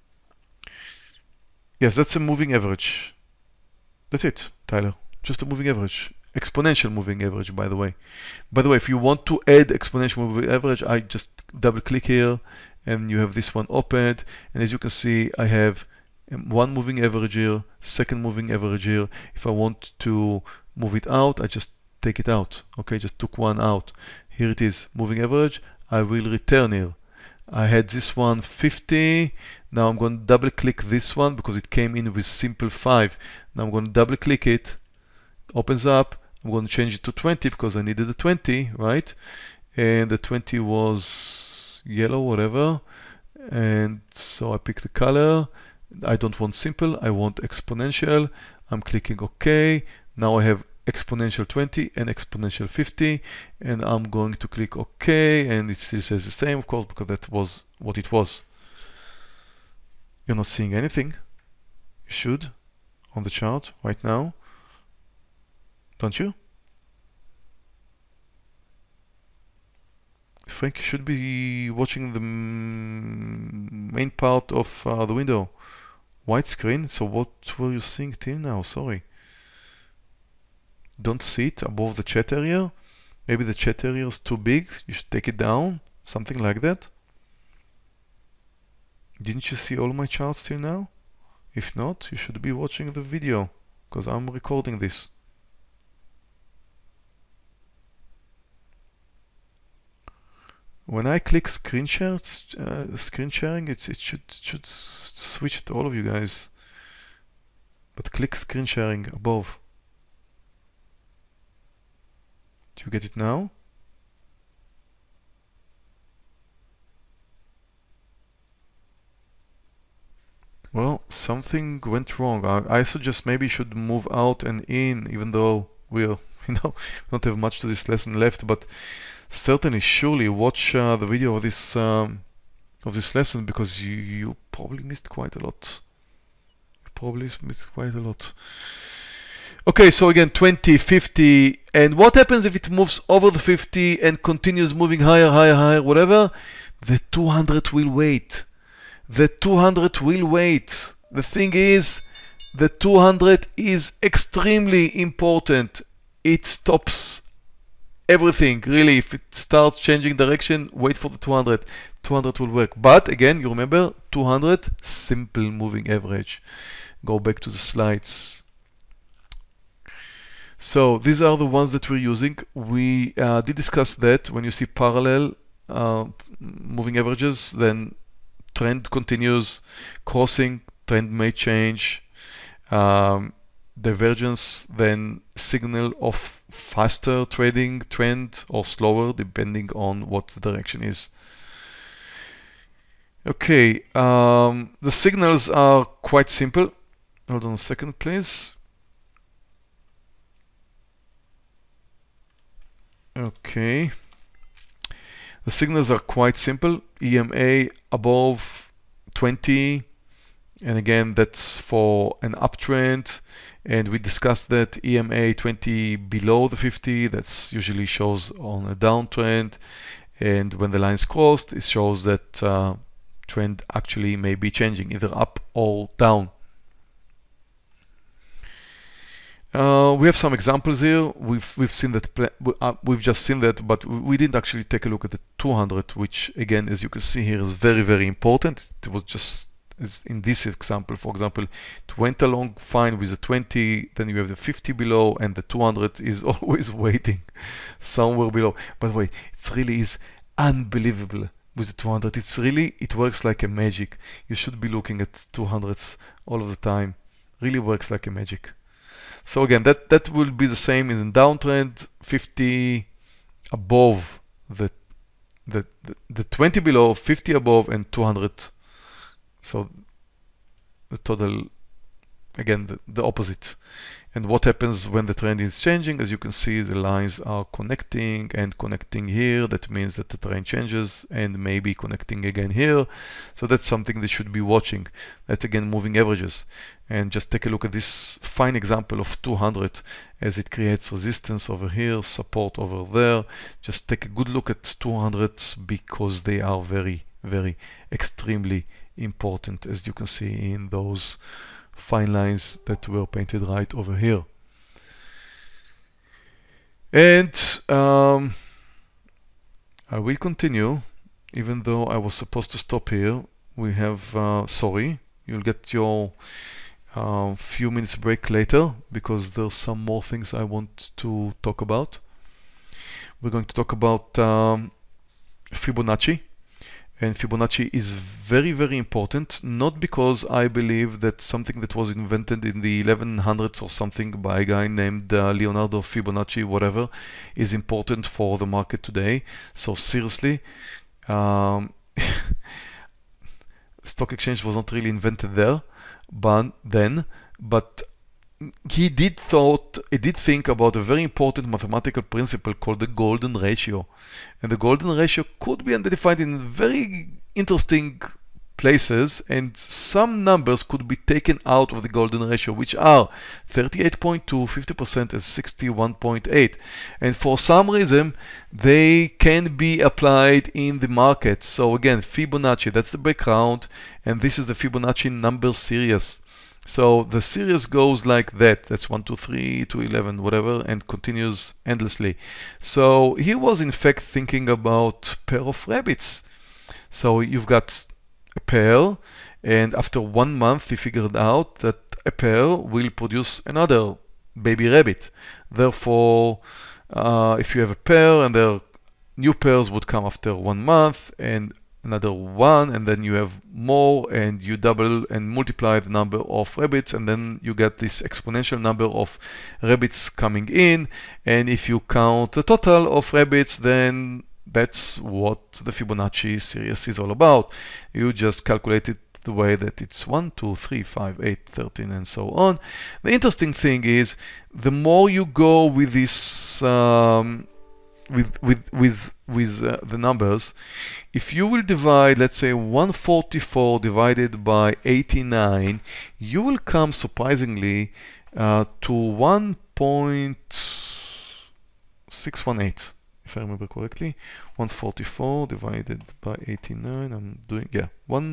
Yes, that's a moving average. That's it, Tyler. Just a moving average. Exponential moving average, by the way. By the way, if you want to add exponential moving average, I just double click here and you have this one opened. And as you can see, I have one moving average here, second moving average here. If I want to move it out, I just take it out. Okay, just took one out. Here it is, moving average. I will return here. I had this one 50. Now I'm going to double click this one because it came in with simple 5. Now I'm going to double click it. Opens up. I'm going to change it to 20 because I needed a 20, right? And the 20 was yellow, whatever. And so I pick the color. I don't want simple, I want exponential. I'm clicking OK. Now I have exponential 20 and exponential 50. And I'm going to click OK. And it still says the same, of course, because that was what it was. You're not seeing anything. You should on the chart right now. Don't you? Frank should be watching the main part of the window. White screen, so what were you seeing till now? Sorry. Don't see it above the chat area? Maybe the chat area is too big, you should take it down, something like that. Didn't you see all my charts till now? If not, you should be watching the video, because I'm recording this. When I click screen sharing, it should switch to all of you guys. But click screen sharing above. Do you get it now? Well, something went wrong. I suggest maybe you should move out and in, even though we're, we don't have much to this lesson left, but certainly, surely watch the video of this lesson, because you probably missed quite a lot. Okay, so again, 20, 50, and what happens if it moves over the 50 and continues moving higher, whatever? The 200 will wait. The 200 will wait. The thing is, the 200 is extremely important. It stops everything, really. If it starts changing direction, wait for the 200. 200 will work. But again, you remember 200, simple moving average. Go back to the slides. So these are the ones that we're using. We did discuss that when you see parallel moving averages, then trend continues, crossing, trend may change. Divergence, then signal of faster trading trend or slower, depending on what the direction is. Okay, the signals are quite simple. Hold on a second, please. Okay. The signals are quite simple. EMA above 20, and again, that's for an uptrend. And we discussed that EMA 20 below the 50, that's usually shows on a downtrend. And when the line's crossed, it shows that trend actually may be changing, either up or down. We have some examples here. We've seen that we've just seen that, but we didn't actually take a look at the 200, which again, as you can see here, is very, very important. It was just as in this example, for example, it went along fine with the 20, then you have the 50 below, and the 200 is always waiting somewhere below. By the way, it really is unbelievable with the 200. It works like a magic. You should be looking at 200s all of the time. Really works like a magic. So again, that will be the same in the downtrend, 50 above the 20 below, 50 above, and 200. So the total, again, the opposite. And what happens when the trend is changing? As you can see, the lines are connecting and connecting here. That means that the trend changes and maybe connecting again here. So that's something that should be watching. That's again moving averages. And just take a look at this fine example of 200 as it creates resistance over here, support over there. Just take a good look at 200s because they are very, very extremely important, as you can see in those fine lines that were painted right over here. And I will continue, even though I was supposed to stop here. We have, sorry, you'll get your few minutes break later because there's some more things I want to talk about. We're going to talk about Fibonacci. And Fibonacci is very, very important, not because I believe that something that was invented in the 1100s or something by a guy named Leonardo Fibonacci, whatever, is important for the market today. So seriously, stock exchange was not really invented there, but he did think about a very important mathematical principle called the golden ratio. And the golden ratio could be identified in very interesting places, and some numbers could be taken out of the golden ratio, which are 38.2, 50%, and 61.8. And for some reason, they can be applied in the market. So again, Fibonacci, that's the background, and this is the Fibonacci number series. So the series goes like that. That's 1, 2, 3 to 11, whatever, and continues endlessly. So he was in fact thinking about pair of rabbits. So you've got a pair, and after 1 month he figured out that a pair will produce another baby rabbit. Therefore, if you have a pair and their new pairs would come after 1 month, and another one, and then you have more, and you double and multiply the number of rabbits, and then you get this exponential number of rabbits coming in. And if you count the total of rabbits, then that's what the Fibonacci series is all about. You just calculate it the way that it's 1, 2, 3, 5, 8, 13, and so on. The interesting thing is, the more you go with this with the numbers, if you will divide, let's say 144 divided by 89, you will come surprisingly to 1.618, if I remember correctly. 144 divided by 89, I'm doing, yeah,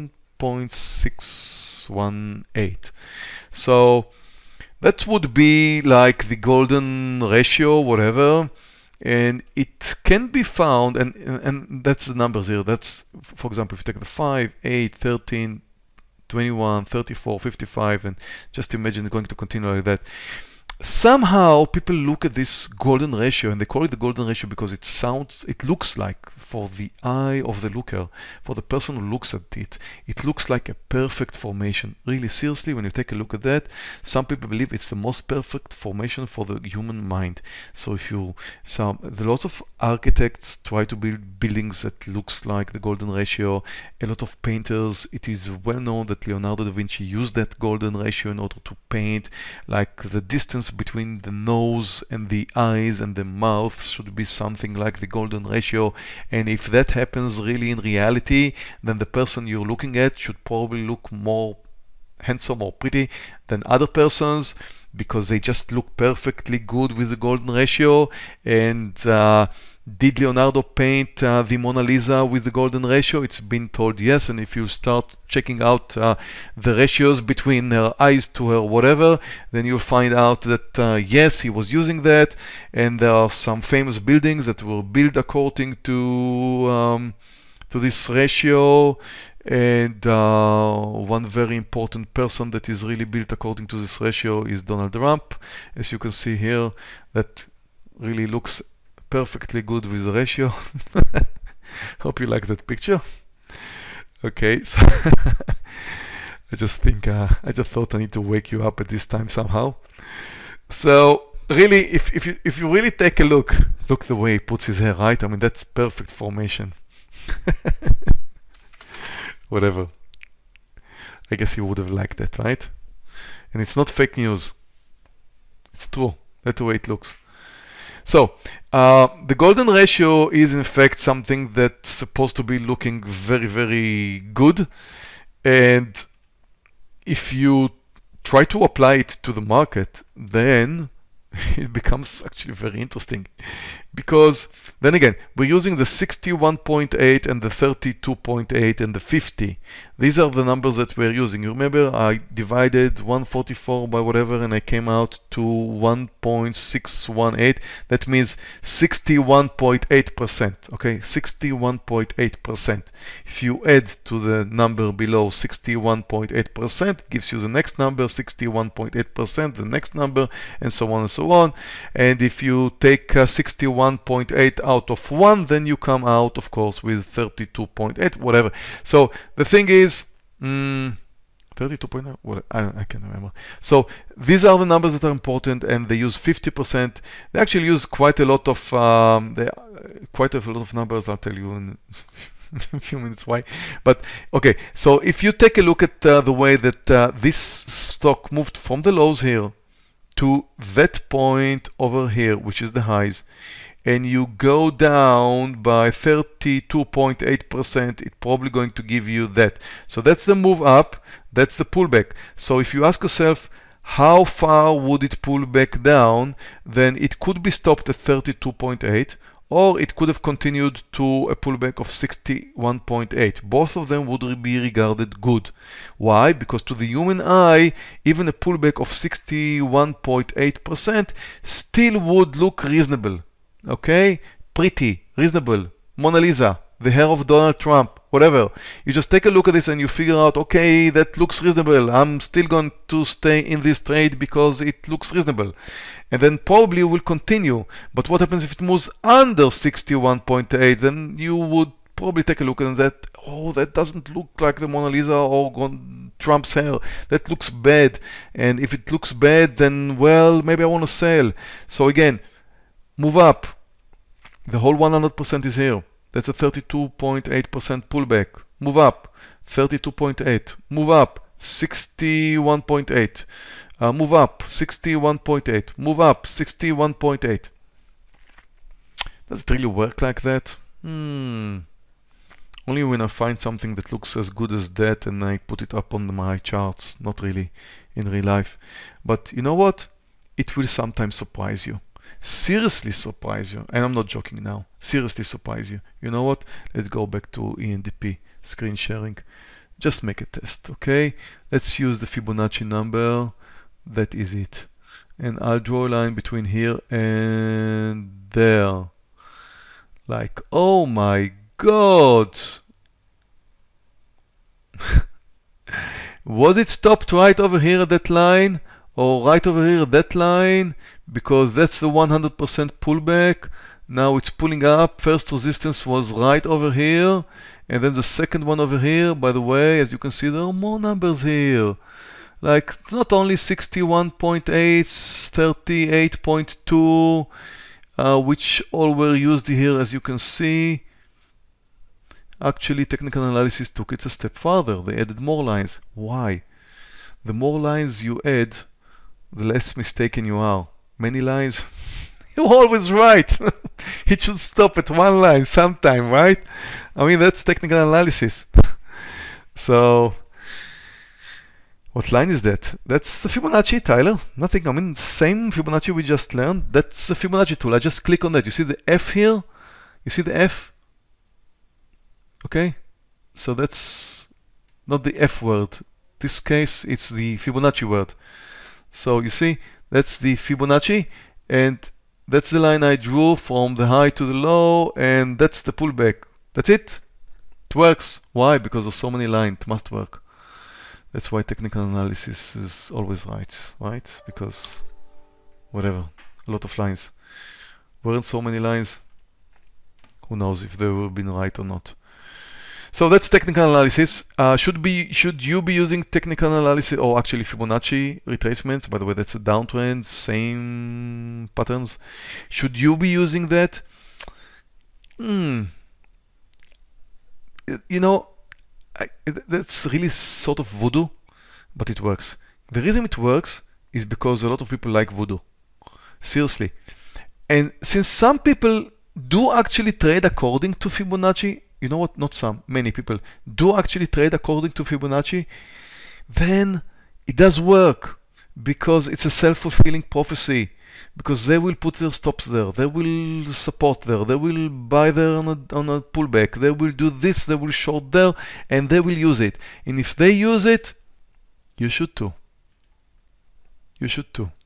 1.618. So that would be like the golden ratio, whatever. And it can be found, and that's the numbers here. That's, for example, if you take the 5, 8, 13, 21, 34, 55, and just imagine going to continue like that. Somehow people look at this golden ratio, and they call it the golden ratio because it looks like, for the eye of the looker, for the person who looks at it, it looks like a perfect formation. Really, seriously, when you take a look at that, some people believe it's the most perfect formation for the human mind. So lots of architects try to build buildings that looks like the golden ratio. A lot of painters, it is well known that Leonardo da Vinci used that golden ratio in order to paint, like the distance distance between the nose and the eyes and the mouth should be something like the golden ratio. And if that happens really in reality, then the person you're looking at should probably look more handsome or pretty than other persons, because they just look perfectly good with the golden ratio. And did Leonardo paint the Mona Lisa with the golden ratio? It's been told yes. And if you start checking out the ratios between her eyes to her whatever, then you'll find out that yes, he was using that. And there are some famous buildings that were built according to this ratio. And one very important person that is really built according to this ratio is Donald Trump. As you can see here, that really looks perfectly good with the ratio. Hope you like that picture. Okay, so I just thought I need to wake you up at this time somehow. So really, if you really take a look the way he puts his hair, right? I mean, that's perfect formation. Whatever. I guess you would have liked that, right? And it's not fake news. It's true. That's the way it looks. So, the golden ratio is in fact something that's supposed to be looking very, very good. And if you try to apply it to the market, then it becomes actually very interesting. Because then again, we're using the 61.8 and the 32.8 and the 50. These are the numbers that we're using. You remember I divided 144 by whatever and I came out to 1.618. That means 61.8%. Okay, 61.8%. If you add to the number below 61.8%, it gives you the next number, 61.8%, the next number, and so on and so on. And if you take 61.8 out of 1, then you come out, of course, with 32.8, whatever. So the thing is, 32.9, what, I can't remember. So these are the numbers that are important, and they use 50%. They actually use quite a lot of numbers. I'll tell you in a few minutes why. But okay, so if you take a look at the way that this stock moved from the lows here to that point over here, which is the highs, and you go down by 32.8%, it's probably going to give you that. So that's the move up, that's the pullback. So if you ask yourself, how far would it pull back down, then it could be stopped at 32.8, or it could have continued to a pullback of 61.8. Both of them would be regarded good. Why? Because to the human eye, even a pullback of 61.8% still would look reasonable. Okay? Pretty, reasonable. Mona Lisa, the hair of Donald Trump, whatever. You just take a look at this and you figure out, okay, that looks reasonable. I'm still going to stay in this trade because it looks reasonable. And then probably will continue. But what happens if it moves under 61.8? Then you would probably take a look at that. Oh, that doesn't look like the Mona Lisa or Trump's hair. That looks bad. And if it looks bad, then, well, maybe I want to sell. So again, move up. The whole 100% is here. That's a 32.8% pullback. Move up. 32.8. Move up. 61.8. Move up. 61.8. Move up. 61.8. Does it really work like that? Only when I find something that looks as good as that and I put it up on my charts. Not really in real life. But you know what? It will sometimes surprise you. Seriously surprise you. And I'm not joking now. Seriously surprise you. You know what? Let's go back to ENDP screen sharing. Just make a test, okay? Let's use the Fibonacci number. That is it. And I'll draw a line between here and there. Like, oh my God! Was it stopped right over here at that line? Or right over here at that line? Because that's the 100% pullback. Now it's pulling up. First resistance was right over here. And then the second one over here. By the way, as you can see, there are more numbers here. Like, it's not only 61.8, 38.2, which all were used here, as you can see. Actually, technical analysis took it a step further. They added more lines. Why? The more lines you add, the less mistaken you are. Many lines, you're always right. It should stop at one line sometime, right? I mean, that's technical analysis. So, what line is that? That's the Fibonacci, Tyler. Nothing, I mean, same Fibonacci we just learned. That's the Fibonacci tool. I just click on that. You see the F here? You see the F? Okay? So that's not the F word. This case, it's the Fibonacci word. So you see, that's the Fibonacci, and that's the line I drew from the high to the low, and that's the pullback. That's it. It works. Why? Because there's so many lines. It must work. That's why technical analysis is always right? Because whatever, a lot of lines. Weren't so many lines. Who knows if they will be right or not. So that's technical analysis. Should you be using technical analysis, or actually Fibonacci retracements? By the way, that's a downtrend, same patterns. Should you be using that? You know, that's really sort of voodoo, but it works. The reason it works is because a lot of people like voodoo. Seriously. And since some people do actually trade according to Fibonacci, you know what, not some, many people do actually trade according to Fibonacci, then it does work because it's a self-fulfilling prophecy. Because they will put their stops there, they will support there, they will buy there on a pullback, they will do this, they will short there, and they will use it. And if they use it, you should too. You should too.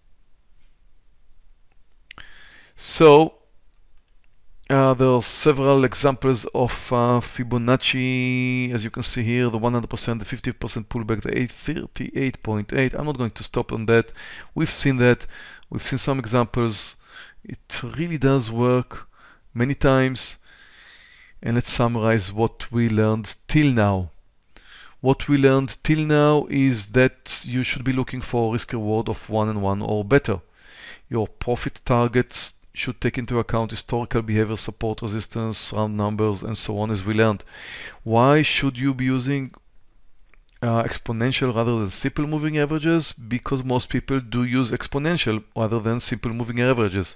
So there are several examples of Fibonacci, as you can see here, the 100%, the 50% pullback, the 838.8. I'm not going to stop on that. We've seen that. We've seen some examples. It really does work many times. And let's summarize what we learned till now. What we learned till now is that you should be looking for a risk reward of 1 and 1 or better. Your profit targets should take into account historical behavior, support, resistance, round numbers, and so on, as we learned. Why should you be using exponential rather than simple moving averages? Because most people do use exponential rather than simple moving averages.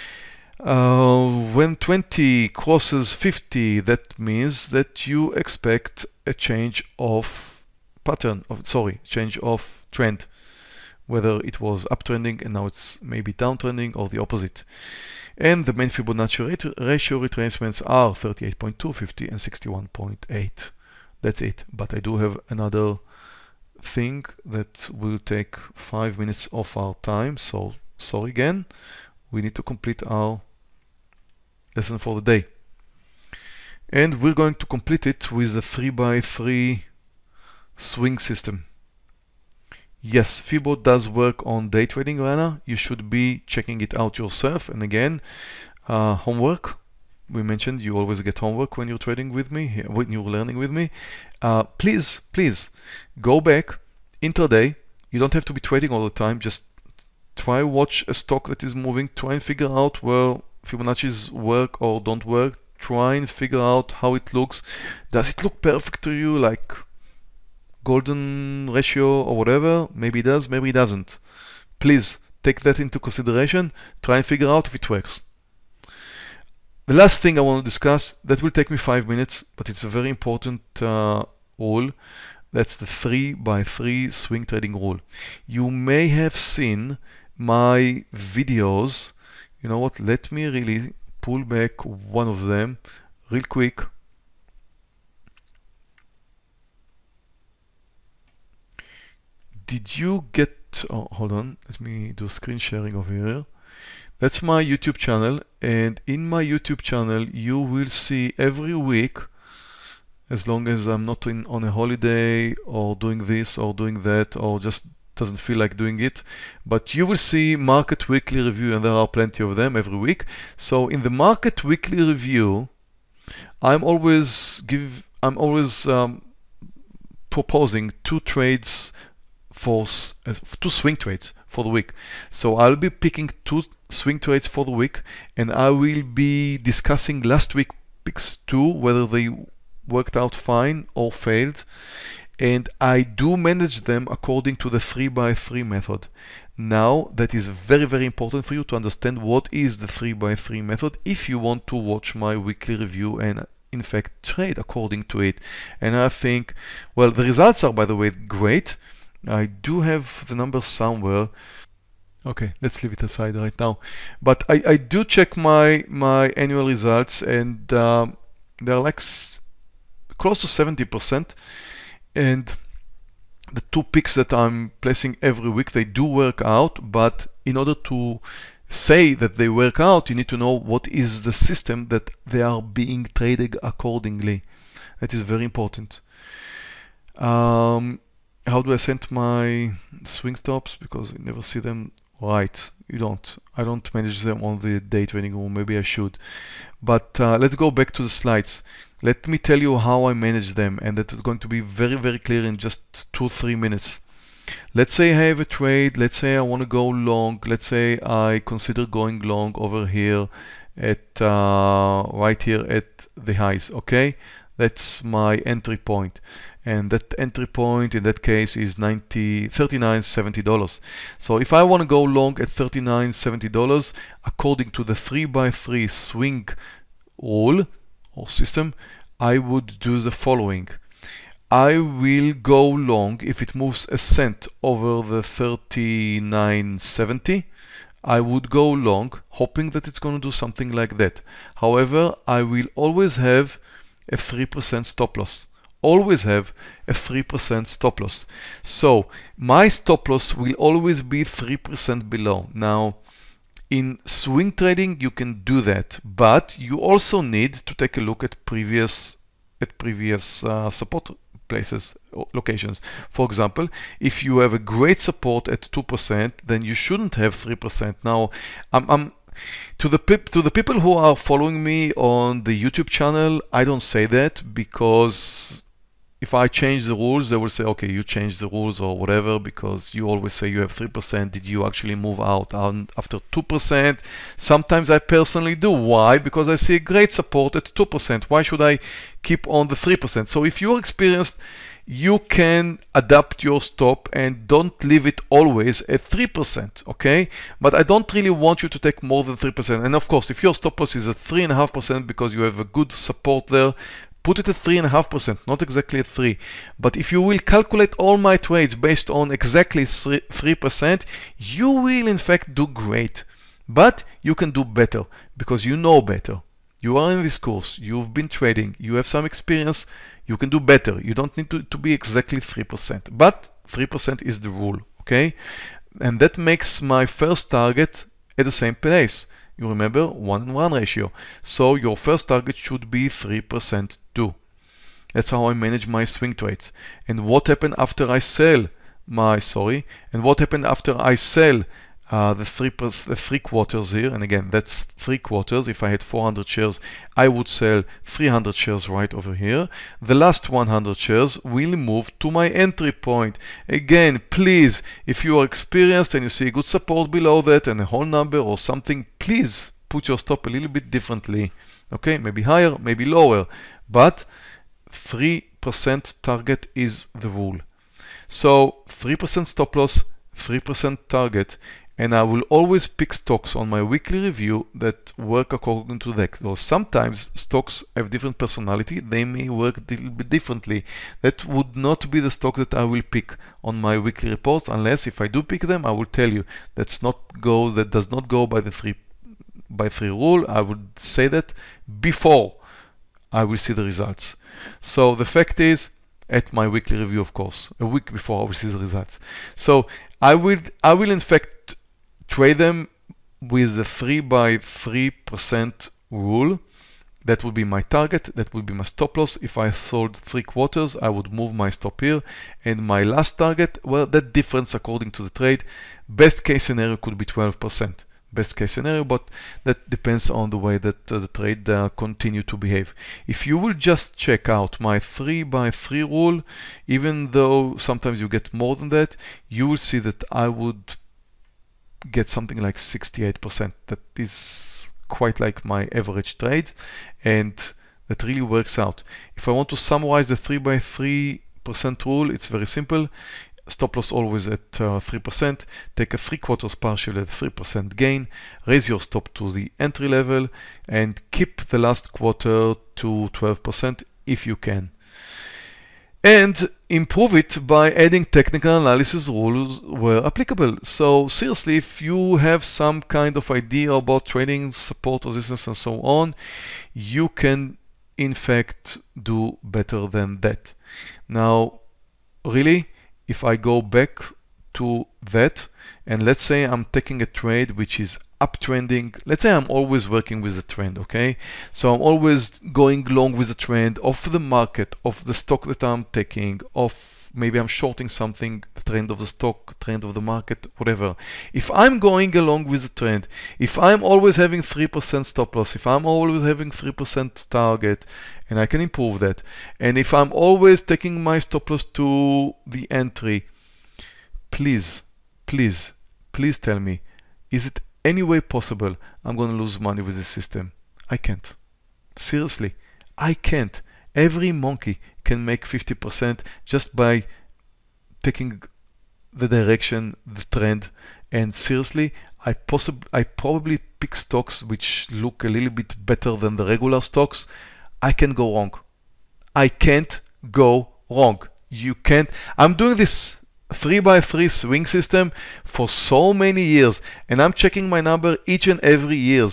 When 20 crosses 50, that means that you expect a change of pattern, change of trend, whether it was uptrending and now it's maybe downtrending, or the opposite. And the main Fibonacci ratio retracements are 38.2, 50, and 61.8. That's it. But I do have another thing that will take 5 minutes of our time. So sorry again. We need to complete our lesson for the day. And we're going to complete it with the 3x3 swing system. Yes, Fibo does work on day trading, Rana. You should be checking it out yourself. And again, homework. We mentioned you always get homework when you're trading with me, when you're learning with me. Please go back intraday. You don't have to be trading all the time. Just try watch a stock that is moving. Try and figure out where Fibonacci's work or don't work. Try and figure out how it looks. Does it look perfect to you, like golden ratio or whatever? Maybe it does, maybe it doesn't. Please take that into consideration. Try and figure out if it works. The last thing I want to discuss, that will take me 5 minutes, but it's a very important rule. That's the 3x3 swing trading rule. You may have seen my videos. You know what? Let me really pull back one of them real quick. Did you get, oh, hold on, let me do screen sharing over here. That's my YouTube channel, and in my YouTube channel you will see every week, as long as I'm not on a holiday or doing this or doing that or just doesn't feel like doing it, but you will see Market Weekly Review, and there are plenty of them every week. So in the Market Weekly Review, I'm always proposing two swing trades for the week. So I'll be picking 2 swing trades for the week, and I will be discussing last week picks too, whether they worked out fine or failed. and I do manage them according to the 3x3 method. Now that is very, very important for you to understand what is the 3x3 method if you want to watch my weekly review and in fact trade according to it. And I think, well, the results are, by the way, great. I do have the numbers somewhere. Okay, let's leave it aside right now. But I do check my annual results, and they're like close to 70%. And the 2 picks that I'm placing every week, they do work out. But in order to say that they work out, you need to know what is the system that they are being traded accordingly. That is very important. How do I set my swing stops? Because I never see them. Right, you don't. I don't manage them on the day trading room. Maybe I should. But let's go back to the slides. Let me tell you how I manage them, and that is going to be very, very clear in just 2-3 minutes. Let's say I have a trade. Let's say I want to go long. Let's say I consider going long over here at right here at the highs. Okay, that's my entry point. And that entry point in that case is $39.70. So if I want to go long at $39.70, according to the 3x3 swing rule or system, I would do the following. I will go long if it moves a cent over the $39.70. I would go long, hoping that it's going to do something like that. However, I will always have a 3% stop loss. Always have a 3% stop loss. So my stop loss will always be 3% below. Now, in swing trading, you can do that, but you also need to take a look at previous support places, locations. For example, if you have a great support at 2%, then you shouldn't have 3%. Now, to the people who are following me on the YouTube channel, I don't say that, because if I change the rules, they will say, okay, you changed the rules or whatever, because you always say you have 3%. Did you actually move out after 2%? Sometimes I personally do. Why? Because I see a great support at 2%. Why should I keep on the 3%? So if you're experienced, you can adapt your stop and don't leave it always at 3%, okay? But I don't really want you to take more than 3%. And of course, if your stop loss is at 3.5% because you have a good support there, put it at 3.5%, not exactly at 3. But if you will calculate all my trades based on exactly 3%, you will in fact do great. But you can do better because you know better. You are in this course, you've been trading, you have some experience, you can do better. You don't need to be exactly 3%, but 3% is the rule, okay? And that makes my first target at the same place. You remember 1-1 ratio. So your first target should be 3% too. That's how I manage my swing trades. And what happened after I sell the 3 quarters here, and again, that's 3 quarters. If I had 400 shares, I would sell 300 shares right over here. The last 100 shares will move to my entry point. Again, please, if you are experienced and you see a good support below that and a whole number or something, please put your stop a little bit differently. Okay, maybe higher, maybe lower, but 3% target is the rule. So 3% stop loss, 3% target. And I will always pick stocks on my weekly review that work according to that. So sometimes stocks have different personality. They may work a little bit differently. That would not be the stock that I will pick on my weekly reports, unless if I do pick them, I will tell you that does not go by the 3x3 rule. I would say that before I will see the results. So the fact is, at my weekly review, of course, a week before I will see the results. So I will in fact trade them with the 3x3% rule. That would be my target, that would be my stop loss. If I sold 3 quarters, I would move my stop here. And my last target, well, that difference according to the trade, best case scenario could be 12%. Best case scenario, but that depends on the way that the trade continue to behave. If you will just check out my 3x3 rule, even though sometimes you get more than that, you will see that I would get something like 68%. That is quite like my average trade, and that really works out. If I want to summarize the 3x3 3% rule. It's very simple. Stop loss always at 3%. Take a 3/4 partial at 3% gain. Raise your stop to the entry level and keep the last quarter to 12% if you can. And improve it by adding technical analysis rules where applicable. So seriously, if you have some kind of idea about trading, support, resistance, and so on, you can in fact do better than that. Now, really, if I go back to that, and let's say I'm taking a trade which is uptrending, let's say I'm always working with the trend, okay? So I'm always going long with the trend of the market, of the stock that I'm taking, of maybe I'm shorting something, the trend of the stock, trend of the market, whatever. If I'm going along with the trend, if I'm always having 3% stop loss, if I'm always having 3% target, and I can improve that, and if I'm always taking my stop loss to the entry, please tell me, is it any way possible I'm going to lose money with this system? I can't. Seriously, I can't. Every monkey can make 50% just by taking the direction, the trend, and seriously, I probably pick stocks which look a little bit better than the regular stocks. I can go wrong. I can't go wrong. You can't. I'm doing this 3x3 swing system for so many years, and I'm checking my number each and every year.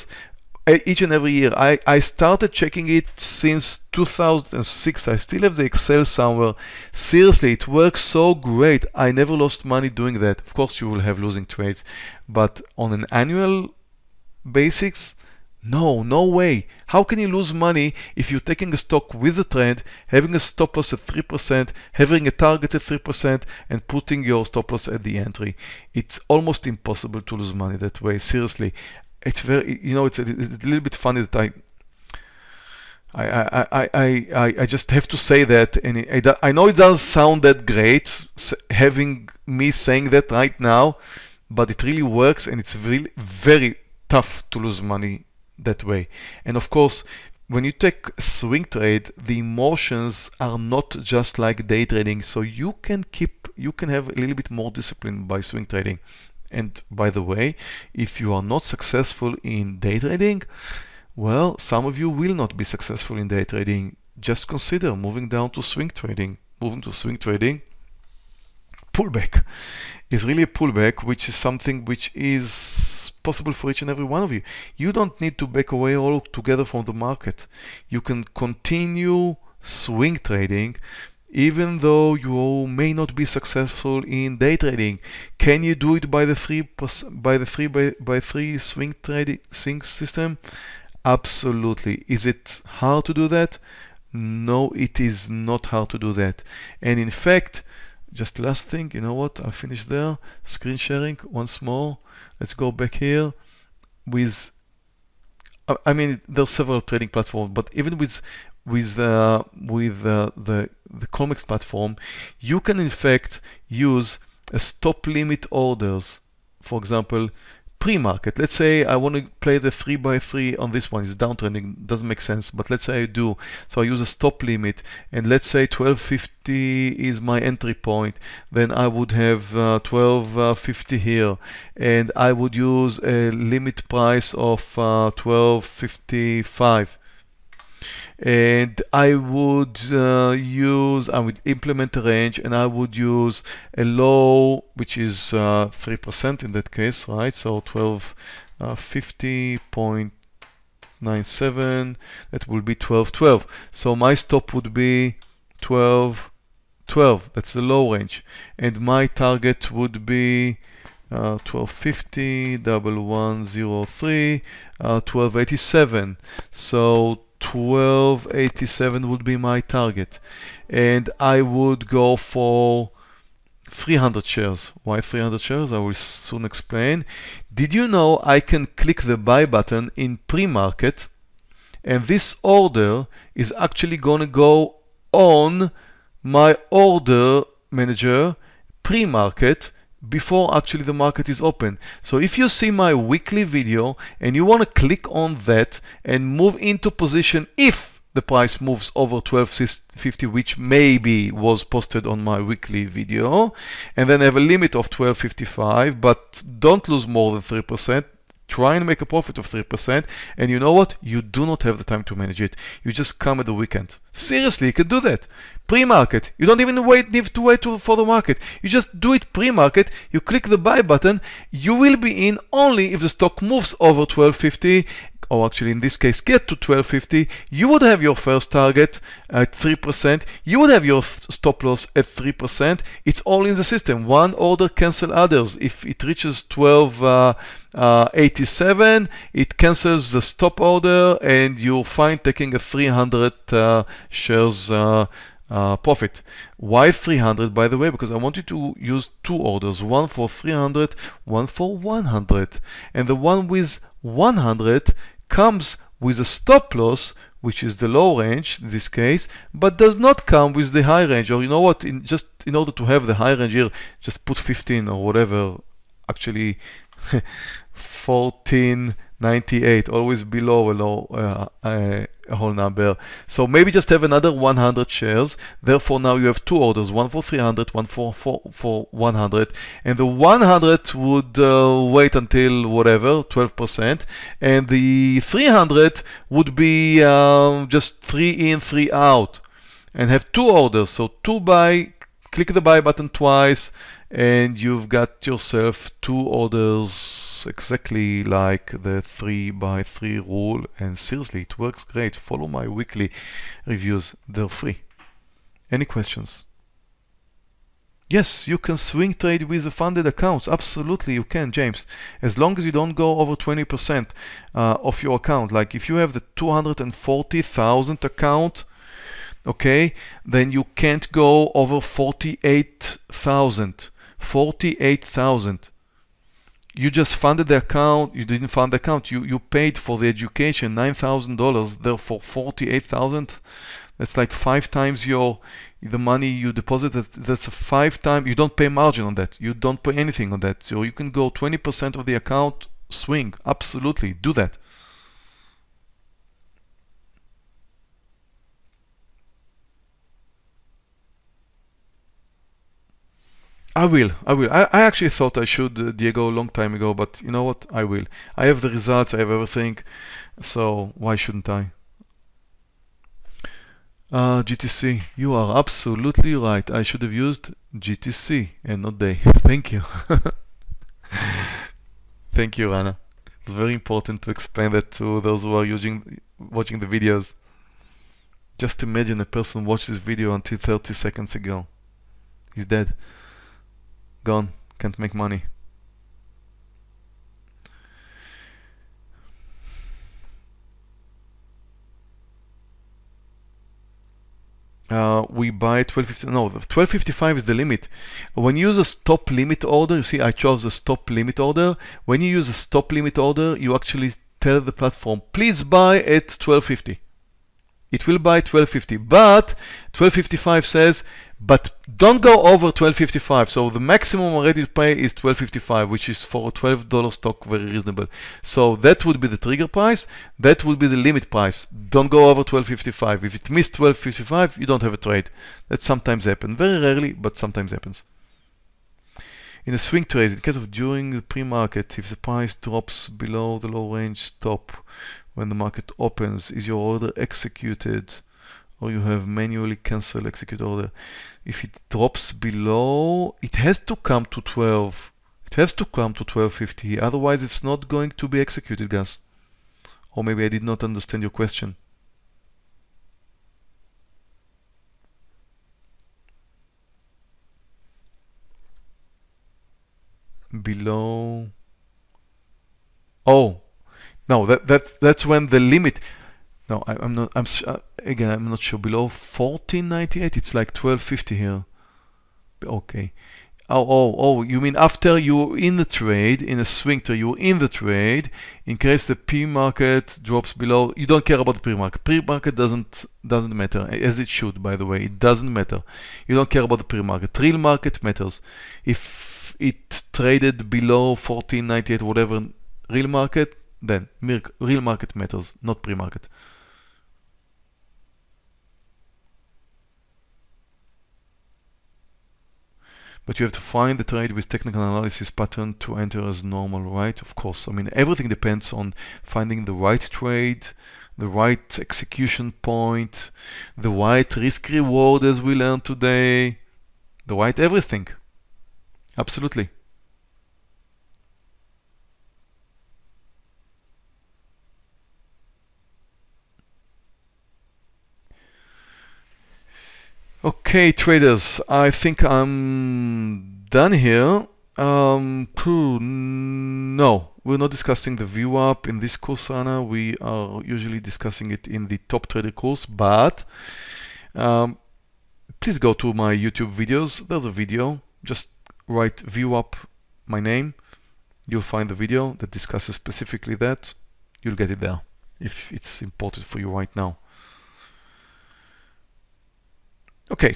I started checking it since 2006. I still have the Excel somewhere. Seriously, it works so great. I never lost money doing that. Of course, you will have losing trades, but on an annual basis, no way. How can you lose money if you're taking a stock with a trend, having a stop loss at 3%, having a target at 3%, and putting your stop loss at the entry? It's almost impossible to lose money that way. Seriously, it's very, it's a little bit funny that I just have to say that, and I know it doesn't sound that great having me saying that right now, but it really works, and it's really very tough to lose money that way. And of course, when you take a swing trade, the emotions are not just like day trading, so you can have a little bit more discipline by swing trading. And by the way, if you are not successful in day trading, well, some of you will not be successful in day trading. Just consider moving down to swing trading. Moving to swing trading, pullback is really a pullback, which is something which is possible for each and every one of you. You don't need to back away altogether from the market. You can continue swing trading even though you may not be successful in day trading. Can you do it by the 3x3 swing trading system? Absolutely. Is it hard to do that? No, it is not hard to do that. And in fact, just last thing, you know what? I'll finish there. Screen sharing once more. Let's go back here with, I mean, there's several trading platforms, but even with the COMEX platform, you can in fact use a stop limit orders. For example, pre-market. Let's say I want to play the 3x3 on this one. It's downtrending, doesn't make sense, but let's say I do. So I use a stop limit, and let's say 1250 is my entry point. Then I would have 1250 here, and I would use a limit price of 1255. And I would implement a range, and I would use a low, which is 3% in that case, right? So 1250.97, that will be 1212. So my stop would be 1212. That's the low range, and my target would be 1250, 1103, 1287. So 1287 would be my target, and I would go for 300 shares. Why 300 shares? I will soon explain. Did you know I can click the buy button in pre-market, and this order is actually going to go on my order manager pre-market before actually the market is open. So if you see my weekly video and you want to click on that and move into position if the price moves over 12.50, which maybe was posted on my weekly video, and then have a limit of 12.55, but don't lose more than 3%. Try and make a profit of 3%, and you know what? You do not have the time to manage it. You just come at the weekend. Seriously, you can do that. Pre-market. You don't even need to wait for the market. You just do it pre-market. You click the buy button. You will be in only if the stock moves over 12.50, or actually in this case get to 12.50. You would have your first target at 3%. You would have your stop loss at 3%. It's all in the system. One order cancel others. If it reaches 12.87, it cancels the stop order, and you're fine taking a 300 shares profit. Why 300, by the way? Because I want you to use two orders, one for 300, one for 100. And the one with 100 comes with a stop loss, which is the low range in this case, but does not come with the high range. Or you know what, just in order to have the high range here, just put 15 or whatever, actually 14.98, always below a whole number. So maybe just have another 100 shares. Therefore now you have two orders, one for 300, one for 100, and the 100 would wait until whatever, 12%, and the 300 would be just 3 in, 3 out, and have two orders. So two buy, click the buy button twice, and you've got yourself two orders, exactly like the 3x3 rule. And seriously, it works great. Follow my weekly reviews, they're free. Any questions? Yes, you can swing trade with the funded accounts. Absolutely, you can, James. As long as you don't go over 20% of your account. Like if you have the 240,000 account, okay, then you can't go over 48,000. 48,000. You just funded the account. You didn't fund the account. You paid for the education, $9,000. Therefore, 48,000. That's like 5 times the money you deposited. That's a 5 times. You don't pay margin on that. You don't pay anything on that. So you can go 20% of the account swing. Absolutely, do that. I will. I actually thought I should, Diego, a long time ago, but you know what? I will. I have the results, I have everything, so why shouldn't I? GTC, you are absolutely right. I should have used GTC and not day. Thank you. Thank you, Rana. It's very important to explain that to those who are watching the videos. Just imagine a person watched this video until 30 seconds ago. He's dead. Gone, can't make money. We buy 12.50. No, 12.55 is the limit. When you use a stop limit order, you see I chose a stop limit order. When you use a stop limit order, you actually tell the platform, please buy at 12.50. It will buy 12.50, but 12.55 says, but don't go over 12.55. So the maximum I'm ready to pay is 12.55, which is for a $12 stock very reasonable. So that would be the trigger price. That would be the limit price. Don't go over 12.55. If it missed 12.55, you don't have a trade. That sometimes happens. Very rarely, but sometimes happens. In a swing trade, in case of during the pre-market, if the price drops below the low range stop when the market opens, is your order executed, or you have manually cancel execute order? If it drops below, it has to come to 12. It has to come to 12.50. Otherwise, it's not going to be executed, guys. Or maybe I did not understand your question. Below. Oh, no, that's when the limit. No, I'm not. Again, I'm not sure. Below 14.98, it's like 12.50 here. Okay. Oh, you mean after you're in the trade, in a swing trade, you're in the trade, in case the pre-market drops below, you don't care about the pre-market. Pre-market doesn't matter, as it should, by the way. It doesn't matter. You don't care about the pre-market. Real market matters. If it traded below 14.98, whatever, real market, then real market matters, not pre-market. but you have to find the trade with technical analysis pattern to enter as normal, right? Of course. I mean, everything depends on finding the right trade, the right execution point, the right risk reward as we learned today, the right everything. Absolutely. Okay, traders, I think I'm done here. No, we're not discussing the VWAP in this course, Rana. We are usually discussing it in the Top Trader course, but please go to my YouTube videos. There's a video. Just write VWAP, my name. You'll find the video that discusses specifically that. You'll get it there if it's important for you right now. Okay.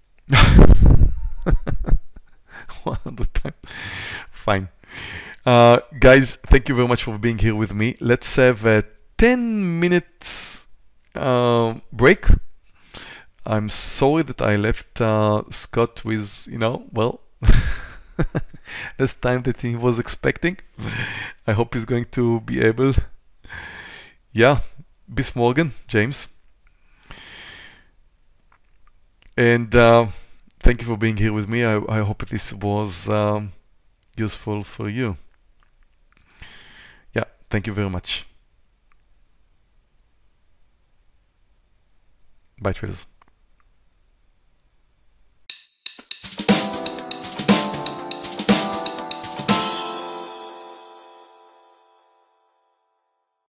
100 times. Fine. Guys, thank you very much for being here with me. Let's have a 10 minutes break. I'm sorry that I left Scott with, well, less time that he was expecting. I hope he's going to be able. Yeah, bis morgen, James. And thank you for being here with me. I hope this was useful for you. Yeah, thank you very much. Bye, traders.